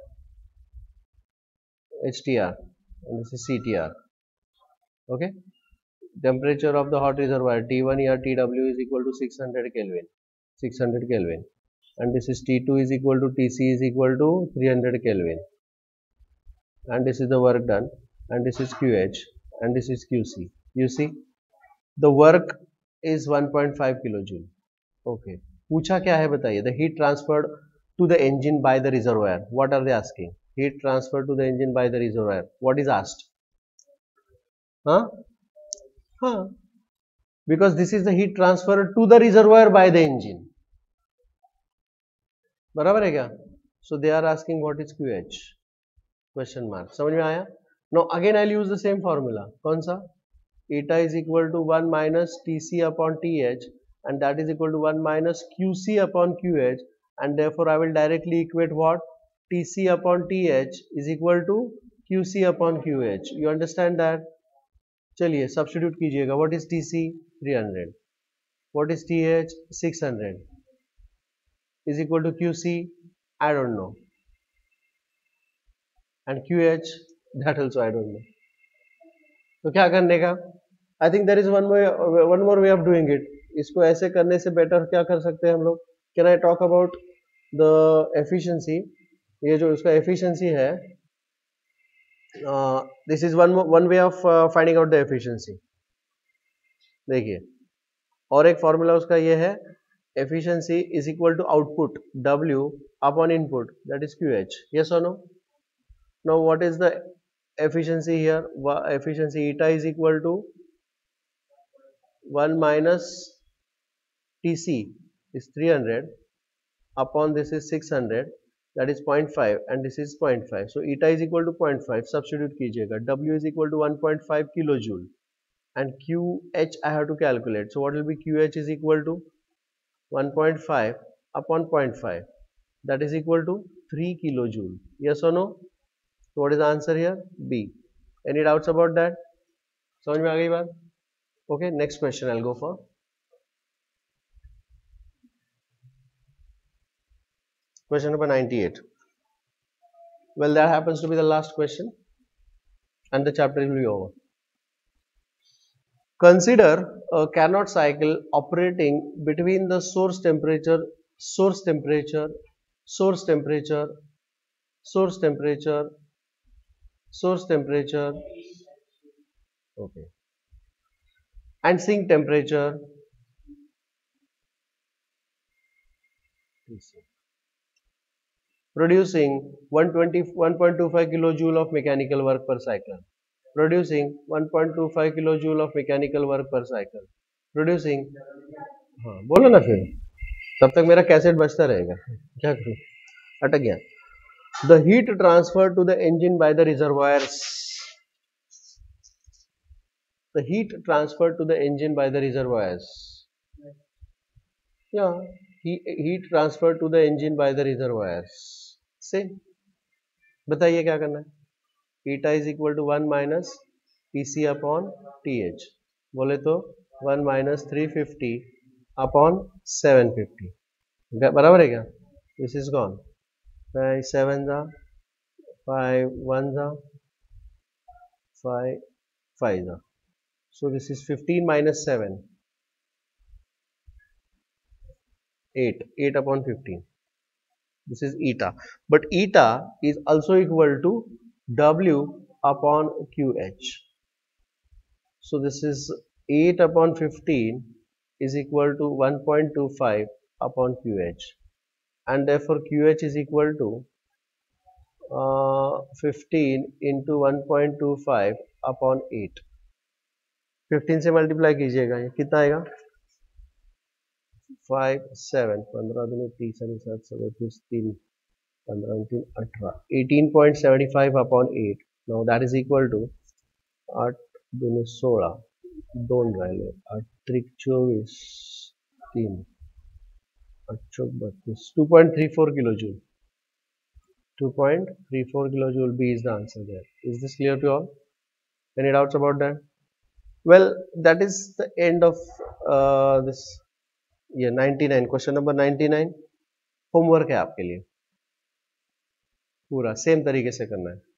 A: H T R and this is C T R. Okay, temperature of the hot reservoir T one here T W is equal to six hundred Kelvin, six hundred Kelvin, and this is T two is equal to T C is equal to three hundred Kelvin, and this is the work done, and this is Q H and this is Q C. You see the work is one point five kilojoule. Okay, पूछा क्या है बताइए. The heat transferred to the engine by the reservoir. What are they asking? Heat transferred to the engine by the reservoir. What is asked? Huh? Huh? Because this is the heat transferred to the reservoir by the engine. बराबर है क्या? So they are asking what is Q H? Question mark. समझ में आया? Now again I'll use the same formula. कौन सा? Eta is equal to one minus T C upon T H, and that is equal to one minus Q C upon Q H, and therefore I will directly equate what? T C upon T H is equal to Q C upon Q H. You understand that? चलिए substitute कीजिएगा. What is T C? three hundred. What is T H? six hundred is equal to Q C? I don't know. And Q H? That also I don't know. तो क्या करने का? I think there is one way, one more way of doing it. इसको ऐसे करने से better क्या कर सकते हैं हम लोग? Can I talk about the efficiency? ये जो उसका एफिशिएंसी है, this is one one way of finding out the efficiency. देखिए, और एक फॉर्मूला उसका ये है, efficiency is equal to output W upon input, that is Q H. Yes और no? Now what is the efficiency here? Efficiency eta is equal to one minus T C is three hundred upon this is six hundred, that is zero point five, and this is zero point five. So eta is equal to zero point five. Substitute कीजिएगा. W is equal to one point five kilojoule, and Q H I have to calculate. So what will be Q H is equal to one point five upon zero point five, that is equal to three kilojoule. Yes or no? So what is the answer here? B. Any doubts about that? समझ में आ गई बात? Okay, next question I'll go for. Question number ninety-eight. Well, that happens to be the last question and the chapter will be over. Consider a Carnot cycle operating between the source temperature, source temperature, source temperature, source temperature, source temperature, okay, and sink temperature. Producing one twenty, one point two five kilojoule of mechanical work per cycle. Producing one point two five kilojoule of mechanical work per cycle. Producing, हाँ बोलो ना फिर, तब तक मेरा cassette बजता रहेगा. क्या करूँ? अटक गया. The heat transferred to the engine by the reservoirs. The heat transferred to the engine by the reservoirs. Yeah, heat transferred to the engine by the reservoirs. से बताइए क्या करना है. eta is equal to one minus Tc upon Th. बोले तो one minus three fifty upon seven fifty. बराबर है क्या? This is gone. Five seven जा, five one जा, five five जा. So this is fifteen minus seven. eight. eight upon fifteen. This is eta, but eta is also equal to W upon Q H. So this is eight upon fifteen is equal to one point two five upon Q H, and therefore Q H is equal to uh, fifteen into one point two five upon eight. Fifteen से multiply कीजिएगा, ये कितना आएगा? Five seven पंद्रह दूनी तीस साढ़े सात सौ तीस तीन पंद्रह तीन अठारह eighteen point seventy five upon eight. Now that is equal to आठ दूनी सोलह दोन राहिले आठ त्रिक चोवीस तीन आठ चौक बत्तीस two point three four kilo joule. two point three four kilojoule B is the answer there. Is this clear to all? Any doubts about that? Well, that is the end of uh, this yeah ninety-nine. Question number ninety-nine. Homework है आपके लिए, पूरा same तरीके से करना है.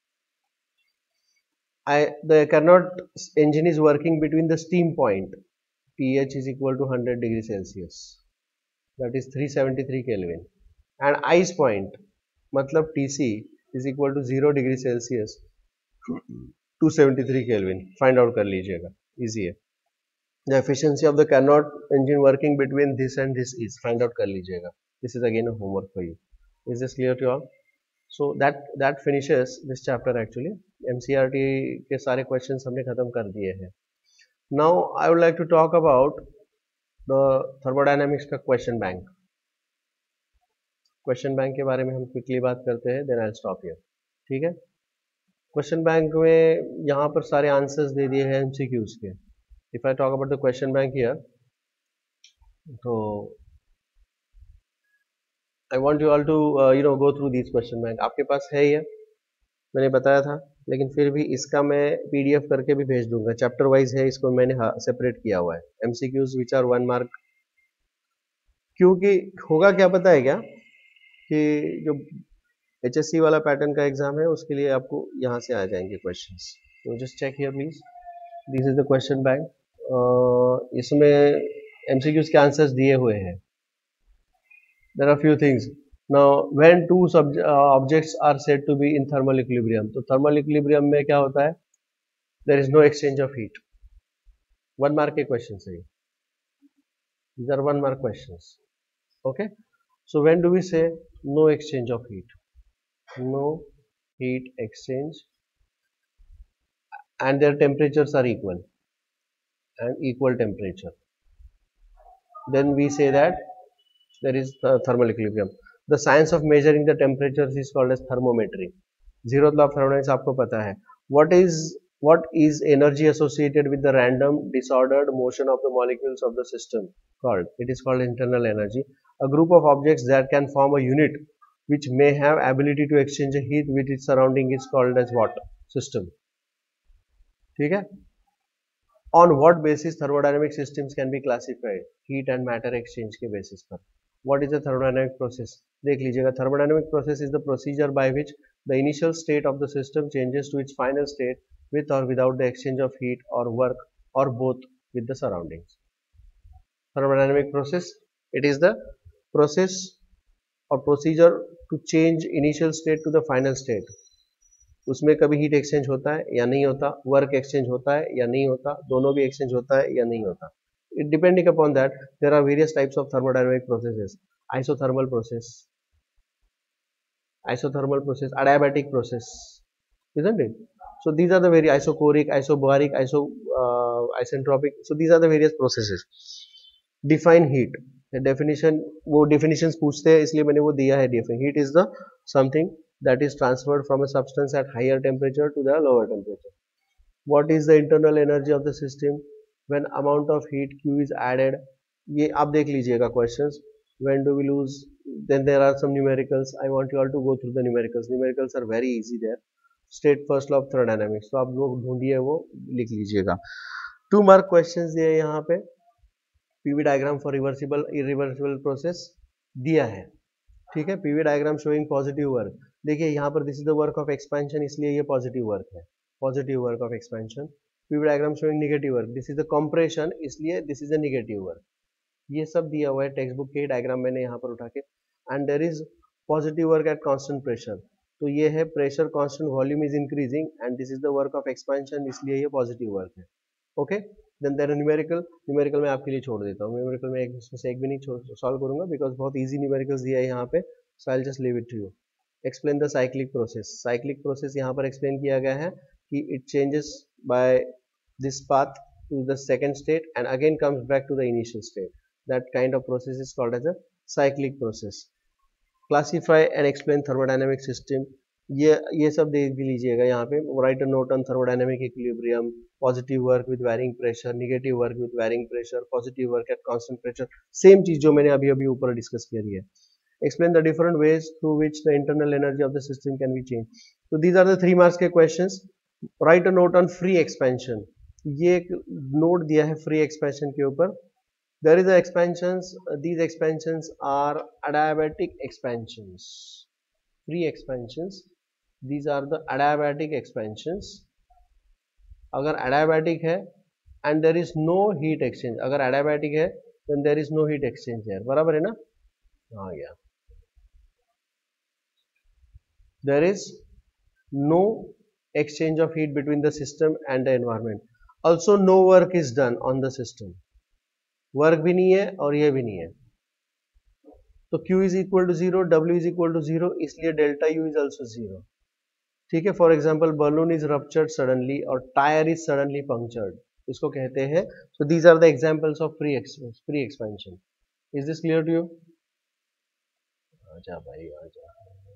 A: I the Carnot engine is working between the steam point. pH is equal to one hundred degree Celsius. That is three seventy-three Kelvin. And ice point मतलब T C is equal to zero degree Celsius two seventy-three Kelvin. Find out कर लीजिएगा, easy है. The efficiency of the Carnot engine working between this and this is find out कर लीजिएगा. This is again a homework for you. Is this clear to all? So that that finishes this chapter actually. M C R T के सारे questions हमने खत्म कर दिए हैं. Now I would like to talk about the thermodynamics का question bank. Question bank के बारे में हम क्विकली बात करते हैं, then I will stop here. ठीक है, क्वेश्चन बैंक में यहाँ पर सारे आंसर्स दे दिए हैं एमसीक्यूज के. If I talk about the question bank here, तो I want you all to you know go through this question bank. आपके पास है ये, मैंने बताया था, लेकिन फिर भी इसका मैं पीडीएफ करके भी भेज दूंगा. चैप्टर वाइज है, इसको मैंने सेपरेट किया हुआ है. MCQs which are one mark, क्योंकि होगा क्या पता है क्या कि जो एचएससी वाला पैटर्न का एग्जाम है उसके लिए आपको यहाँ से आ जाएंगे क्वेश्चंस. तो just check here please, this is the question bank. इसमें एमसीक्यूज के आंसर्स दिए हुए हैं. There are few things. Now when two objects are said to be in thermal equilibrium, तो थर्मल इक्विलिब्रियम में क्या होता है? There is no exchange of heat. One mark के क्वेश्चन है, these are one mark questions. Okay, so when do we say no exchange of heat? No heat exchange and their temperatures are equal and equal temperature, then we say that there is the thermal equilibrium. The science of measuring the temperatures is called as thermometry. Zeroth law of thermodynamics आपको पता है. What is what is energy associated with the random disordered motion of the molecules of the system called? It is called internal energy. A group of objects that can form a unit which may have ability to exchange heat with its surrounding is called as what? System. ठीक है. On what basis thermodynamic systems can be classified? Heat and matter exchange के basis पर. What is the thermodynamic process? देख लीजिएगा. Thermodynamic process is the procedure by which the initial state of the system changes to its final state with or without the exchange of heat or work or both with the surroundings. Thermodynamic process, it is the process or procedure to change initial state to the final state. उसमें कभी heat exchange होता है या नहीं होता, work exchange होता है या नहीं होता, दोनों भी एक्सचेंज होता है या नहीं होता. It depending upon that, there are various types of thermodynamic processes. Isothermal process, isothermal process, adiabatic process, isn't it? So these are the very isochoric, isobaric, iso uh, isentropic. So these are the various processes. Define heat. Definition, वो definitions पूछते हैं इसलिए मैंने वो दिया है. Heat is the something that is transferred from a substance at higher temperature to the lower temperature. What is the internal energy of the system when amount of heat Q is added? ये आप देख लीजिएगा questions. When do we lose? Then there are some numericals. I want you all to go through the numericals. Numericals are very easy there. State first law of thermodynamics. तो आप लोग ढूंढिए, वो लिख लीजिएगा. Two mark questions दिए यहाँ पे. PV diagram for reversible irreversible process दिया है. ठीक है, PV diagram showing positive work. देखिए यहाँ पर this is the work of expansion, इसलिए ये पॉजिटिव वर्क है, positive work of expansion. PV diagram showing negative work, this is the compression, इसलिए this is the negative work. ये सब दिया हुआ है टेक्स्ट बुक के डायग्राम मैंने यहाँ पर उठा के. And there is positive work at constant pressure, तो ये है pressure constant, volume is increasing and this is the work of expansion, इसलिए ये पॉजिटिव वर्क है. Okay, then there numerical, numerical मैं आपके लिए छोड़ देता हूँ, न्यूमेरिकल में एक इसमें से एक भी नहीं सॉल्व करूंगा बिकॉज बहुत इजी न्यूमेरिकल्स दिया है यहाँ पे, so I will just leave it to you. Explain the cyclic process, cyclic process यहाँ पर एक्सप्लेन किया गया है कि it changes by this path to the second state and again comes back to the initial state. That kind of process is called as a cyclic process. Classify and explain thermodynamic system. ये ये सब देख लीजिएगा यहाँ पे. Write a note on thermodynamic equilibrium. Positive work with varying pressure, negative work with varying pressure, positive work at constant pressure. Same चीज जो मैंने अभी अभी ऊपर डिस्कस करी है. Explain the different ways through which the internal energy of the system can be changed. So these are the three marks के questions. Write a note on free expansion. ये एक नोट दिया है फ्री एक्सपेंशन के ऊपर. There is expansions, these expansions are adiabatic expansions. Free expansions, these are the adiabatic expansions. अगर adiabatic है and there is no heat exchange, अगर adiabatic है then there is no heat exchange है, बराबर है ना? हाँ गया. There is no exchange of heat between the system and the environment. Also no work is done on the system. Work भी नहीं है और ये भी नहीं है. तो Q is equal to zero, W is equal to zero, इसलिए delta U is also zero. ठीक है. For example, balloon is ruptured suddenly और tire is suddenly punctured. इसको कहते हैं. So these are the examples of free expansion. Free expansion. Is this clear to you? आजा भाई आजा.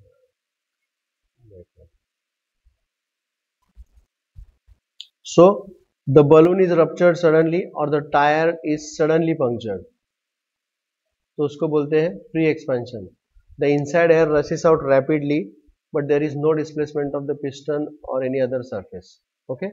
A: So the balloon is ruptured suddenly or the tire is suddenly punctured. तो उसको बोलते हैं free expansion. The inside air rushes out rapidly, but there is no displacement of the piston or any other surface. Okay.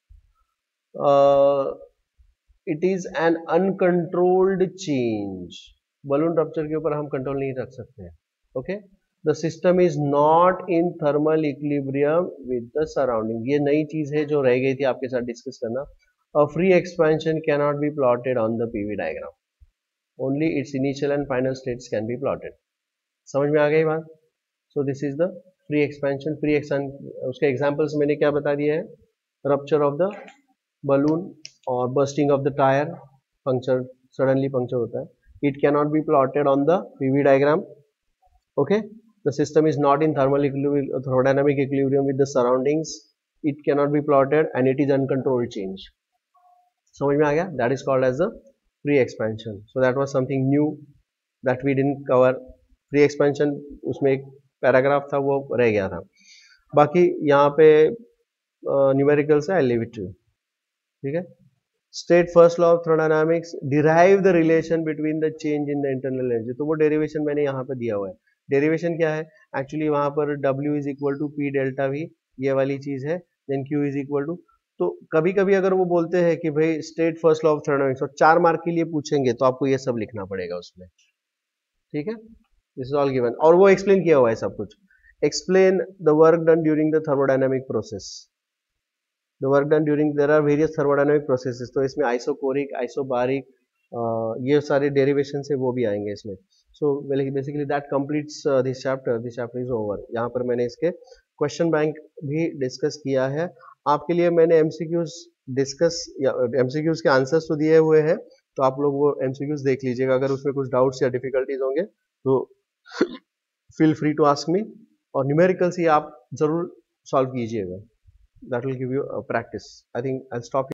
A: Uh, it is an uncontrolled change. Balloon rupture के ऊपर हम control नहीं रख सकते हैं. Okay. The system is not in thermal equilibrium with the surrounding. ये नई चीज है जो रह गई थी आपके साथ डिस्कस करना. A free expansion cannot be plotted on the P V diagram. Only its initial and final states can be plotted. समझ में आ गई बात? So this is the free expansion. Free expansion उसके examples मैंने क्या बता दिए हैं? Rupture of the balloon or bursting of the tire, puncture, suddenly puncture होता है. It cannot be plotted on the P V diagram. Okay. The system is not in thermal equilibrium, thermodynamic equilibrium with the surroundings. It cannot be plotted and it is uncontrolled change. समझ में आ गया? That is called as the free expansion. So that was something new that we didn't cover. Free expansion उसमें एक paragraph था वो रह गया था. बाकी यहाँ पे न्यूमेरिकल से I leave it to you. ठीक है. State first law of thermodynamics. Derive the relation between the change in the internal energy. तो वो डेरिवेशन मैंने यहाँ पे दिया हुआ है. डेरिवेशन क्या है? एक्चुअली वहां पर W is equal to P delta V, ये वाली चीज है. Then Q is equal to, तो कभी कभी अगर वो बोलते हैं कि भाई state first law of thermodynamics और चार मार्क के लिए पूछेंगे तो आपको ये सब लिखना पड़ेगा उसमें. ठीक है. दिस इज ऑल गिवन और वो एक्सप्लेन किया हुआ है सब कुछ. Explain the work done during the thermodynamic process. The work done during, there are various thermodynamic processes. तो इसमें आइसोकोरिक, आइसोबारिक, ये सारे डेरिवेशन से वो भी आएंगे इसमें. So basically that completes this chapter. This chapter is over. यहाँ पर मैंने इसके क्वेश्चन बैंक भी डिस्कस किया है. आपके लिए मैंने एमसीक्यूज डिस्कस या एमसीक्यूज के आंसर्स तो दिए हुए हैं, तो आप लोग वो एमसीक्यूज देख लीजिएगा. अगर उसमें कुछ डाउट्स या डिफिकल्टीज होंगे तो feel free to ask me. और न्यूमेरिकल्स ही आप जरूर सॉल्व कीजिएगा. That will give you practice. I think I stop.